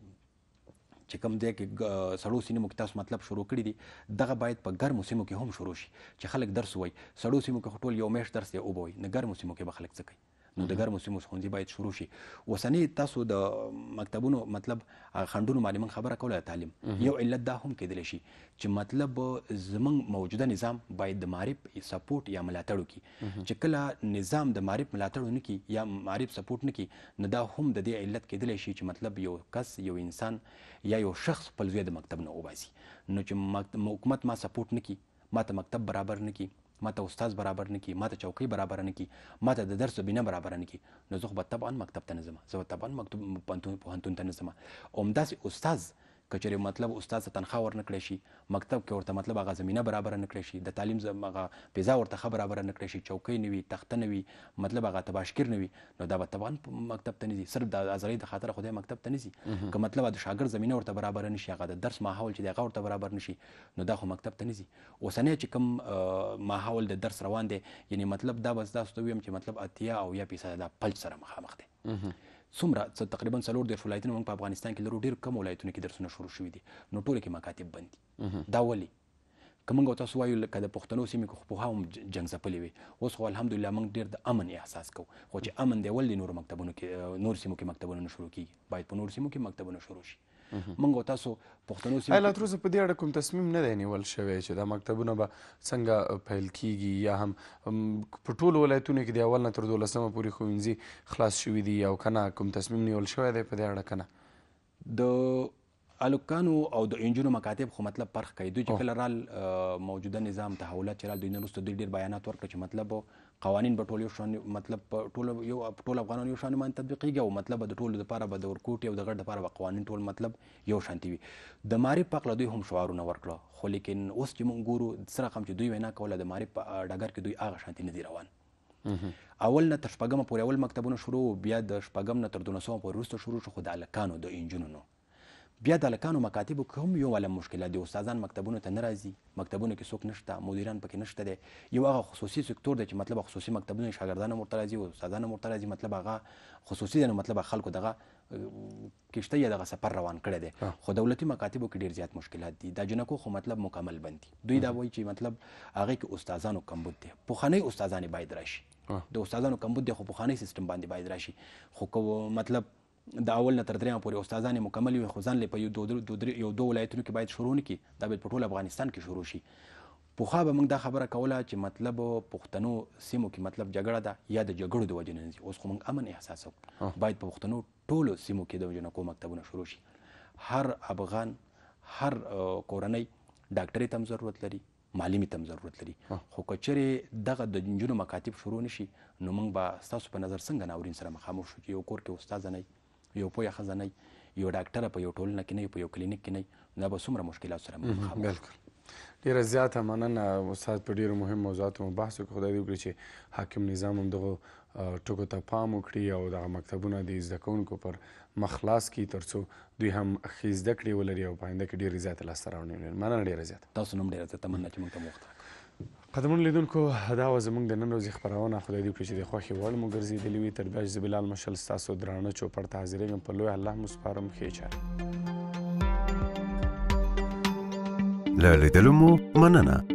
چې کوم دی کې سړو سیمو کې تاسو مطلب شروع کړي دي دغه باید په ګرمو سیمو کې هم شروع شي چې خلک درس ووایي سړو سیمو کې خو ټول یو میاشت درس یې وبه وایي نه ګرمو سیمو کې به خلک څه کوي نو د ګرمو سیمو ښوونځي باید شروع شي اوسنۍ تاسو د مکتبونو مطلب خنډونو باندې موږ خبره کوله د تعلیم یو علت دا هم کېدلی شي چې مطلب زموږ موجوده نظام باید د معرف سپورټ یا ملاتړ وکړي چې کله نظام د معرف ملاتړ ونه کړي یا معرف سپورټ نه کړي نو دا هم د دې علت کېدلی شي چې مطلب یو کس یو انسان یا یو شخص خپل زوی د مکتب نه وباسي نو چې حکومت ما سپورټ نه کړي ما ته مکتب برابر نه کړي ما ته استاد برابر نه کړي ما ته چوکۍ برابر نه کړي ما ته د درس زمینه برابر نه کړي نو زه خو به طبعا مکتب ته نه ځم زه به طبعا پوهنتون ته نه ځم همداسې استاد که چېرې مطلب استاد ته تنخواه ورنه کړی شي مکتب کې ورته مطلب هغه زمینه برابره نه کړی شي د تعلیم هغه فضا ورته ښه برابره نه کړی شي چوکۍ نه وي تخته نه وي مطلب هغه تباشکیر نه وي نو دا به طبعا مکتب ته نه ځي صرف د ازادۍ د خاطره خدای مکتب ته نه ځي که مطلب د شاګرد زمینه ورته برابره نه شي هغه د درس ماحول چې دی هغه ورته برابر نه شي نو دا خو مکتب ته نه ځي اوسنی چې کوم ماحول د درس روان دی یعنی مطلب دا بس داسې ته ویم چې مطلب 80 او یا فیصده دا فلج سره مخامخ دی څومره تقریبا 40 ولایتونه موږ په افغانستان کې لرو ډېر کم ولایتونه کې درسونه شروع شوي دي نو ټولو کې مکاتب بند دي دا ولې که موږ تاسو وایو لکه د پښتنو سیمې کې خو پوهه هم جنګ ځپلې وي اوس خو الحمدلله موږ ډېر د امن احساس کوو خو چې امن دی ولې نورو مکتبونو کې نور سیمو کې مکتبونه نه شروع کېږي باید په نورو سیمو کې مکتبونه شروع شي موږ تاسو پښتنو سیمې لا تر اوسه په دې اړه کوم تصمیم نه دی نیول شوی چې دا مکتبونه به څنګه پیل کېږي یا هم په ټولو ولایتونو کې د اول نه تر 12مه پورې ښوونځي خلاص شوي دي او که نه کوم تصمیم نیول شوی دی په دې اړه که نه د الکانو او د انجونو مکاتب خو مطلب فرق کوي. دوی چې کله رال موجوده نظام تحولات چې رال دوی نه وروسته دوی ډېر بیانات ورکړه چې مطلب قوانین به ټول یو شان مطلب ټول افغانان یو شان باندې تطبیقېږي او مطلب د ټولو دپاره به د ورکوټي او د غټ دپاره به قوانین ټول مطلب یو شانتي وي. د معرف په هکله دوی هم شعارونه ورکړه خو لیکن اوس چې موږ ګورو څه رقم چې دوی وینا کوله د معرف په ډګر کې دوی هغه شانتي نه دي روان. اول نه تر شپږمه پورې اول مکتبونه شروع بیا د شپږم نه تر 12 پورې وروسته شروع شو خو د هلکانو د انجونو نو. بیا د هلکانو مکاتبو کې هم یو والا مشکلات دي. استادان مکتبونو ته نه راځي، مکتبونو کې څوک نشته، مدیران پکې نشته دی. یو هغه خصوصي سکتور دی چې مطلب خصوصي مکتبونه شاګردان هم ورته راځي او استادان هم ورته راځي، مطلب هغه خصوصي دی نو مطلب خلکو دغه کشته یا دغه سفر روان کړی دی. خو دولتي مکاتبو کې ډېر زیات مشکلات دي. دا جنکو خو مطلب مکمل بند دي. دوی دا وایي چې مطلب هغې کې استادانو کمبود دی. پخوانۍ استادانې باید راشي، د استادانو کمبود دی خو پخوانی سیستم باندې باید راشي. خو که مطلب د اول نه تر درېیمه پورې استادان یې مکمل وي خو ځان په یو دو ولایتونو کې باید شروع نه کړي، دا باید په ټول افغانستان کې شروع شي. پخوا به موږ دا خبره کوله چې مطلب پښتنو سیمو کې مطلب جګړه ده یا د جګړو د وجې نه ځي. اوس خو موږ امن احساسوو. باید په پښتنو ټولو سیمو کې د جنکو مکتبونه شروع شي. هر افغان هر کورنۍ ډاکټري ته هم ضرورت لري، معلمي ته هم ضرورت لري. خو که چېرې دغه د نجونو مکاتب شروع نه شي نو موږ به ستاسو په نظر څنګه ناورین سره مخامخ شو چې یو کور کې استاده نه یو پوهه ښځه نه یو ډاکټره په یو ټولنه کې نه په یو کلینیک کې نه، دا به څومره مشکلات سره مخامخ. بالکل ډېره زیاته مننه استاد. په ډېرو مهم موضوعاتو مو بحث وکړو. خدای دې وکړي چې حاکم نظام هم دغو ټکو ته پام وکړي او دغه مکتبونه د زده کوونکو پر مخ خلاص کړي تر څو دوی هم ښې زده کړې ولري او په آینده کې ډېرې زیاتې لاسته راوړنې ولري. مننه ډېره زیاته. تاسو هم ډېره زیاته مننه چې موږ ته وخت قدمونو لیدونکو دا وه زموږ د نن ورځې خپرونه. خدای دې وکړي چې د خوښې وړ مو ګرځېدلې وي. تر بیا چې زه بلال مشل ستاسو درانه چوپړ ته حاضرېږم. په لوی الله مو سپارم. ښې چارې. له لیدلو مو مننه.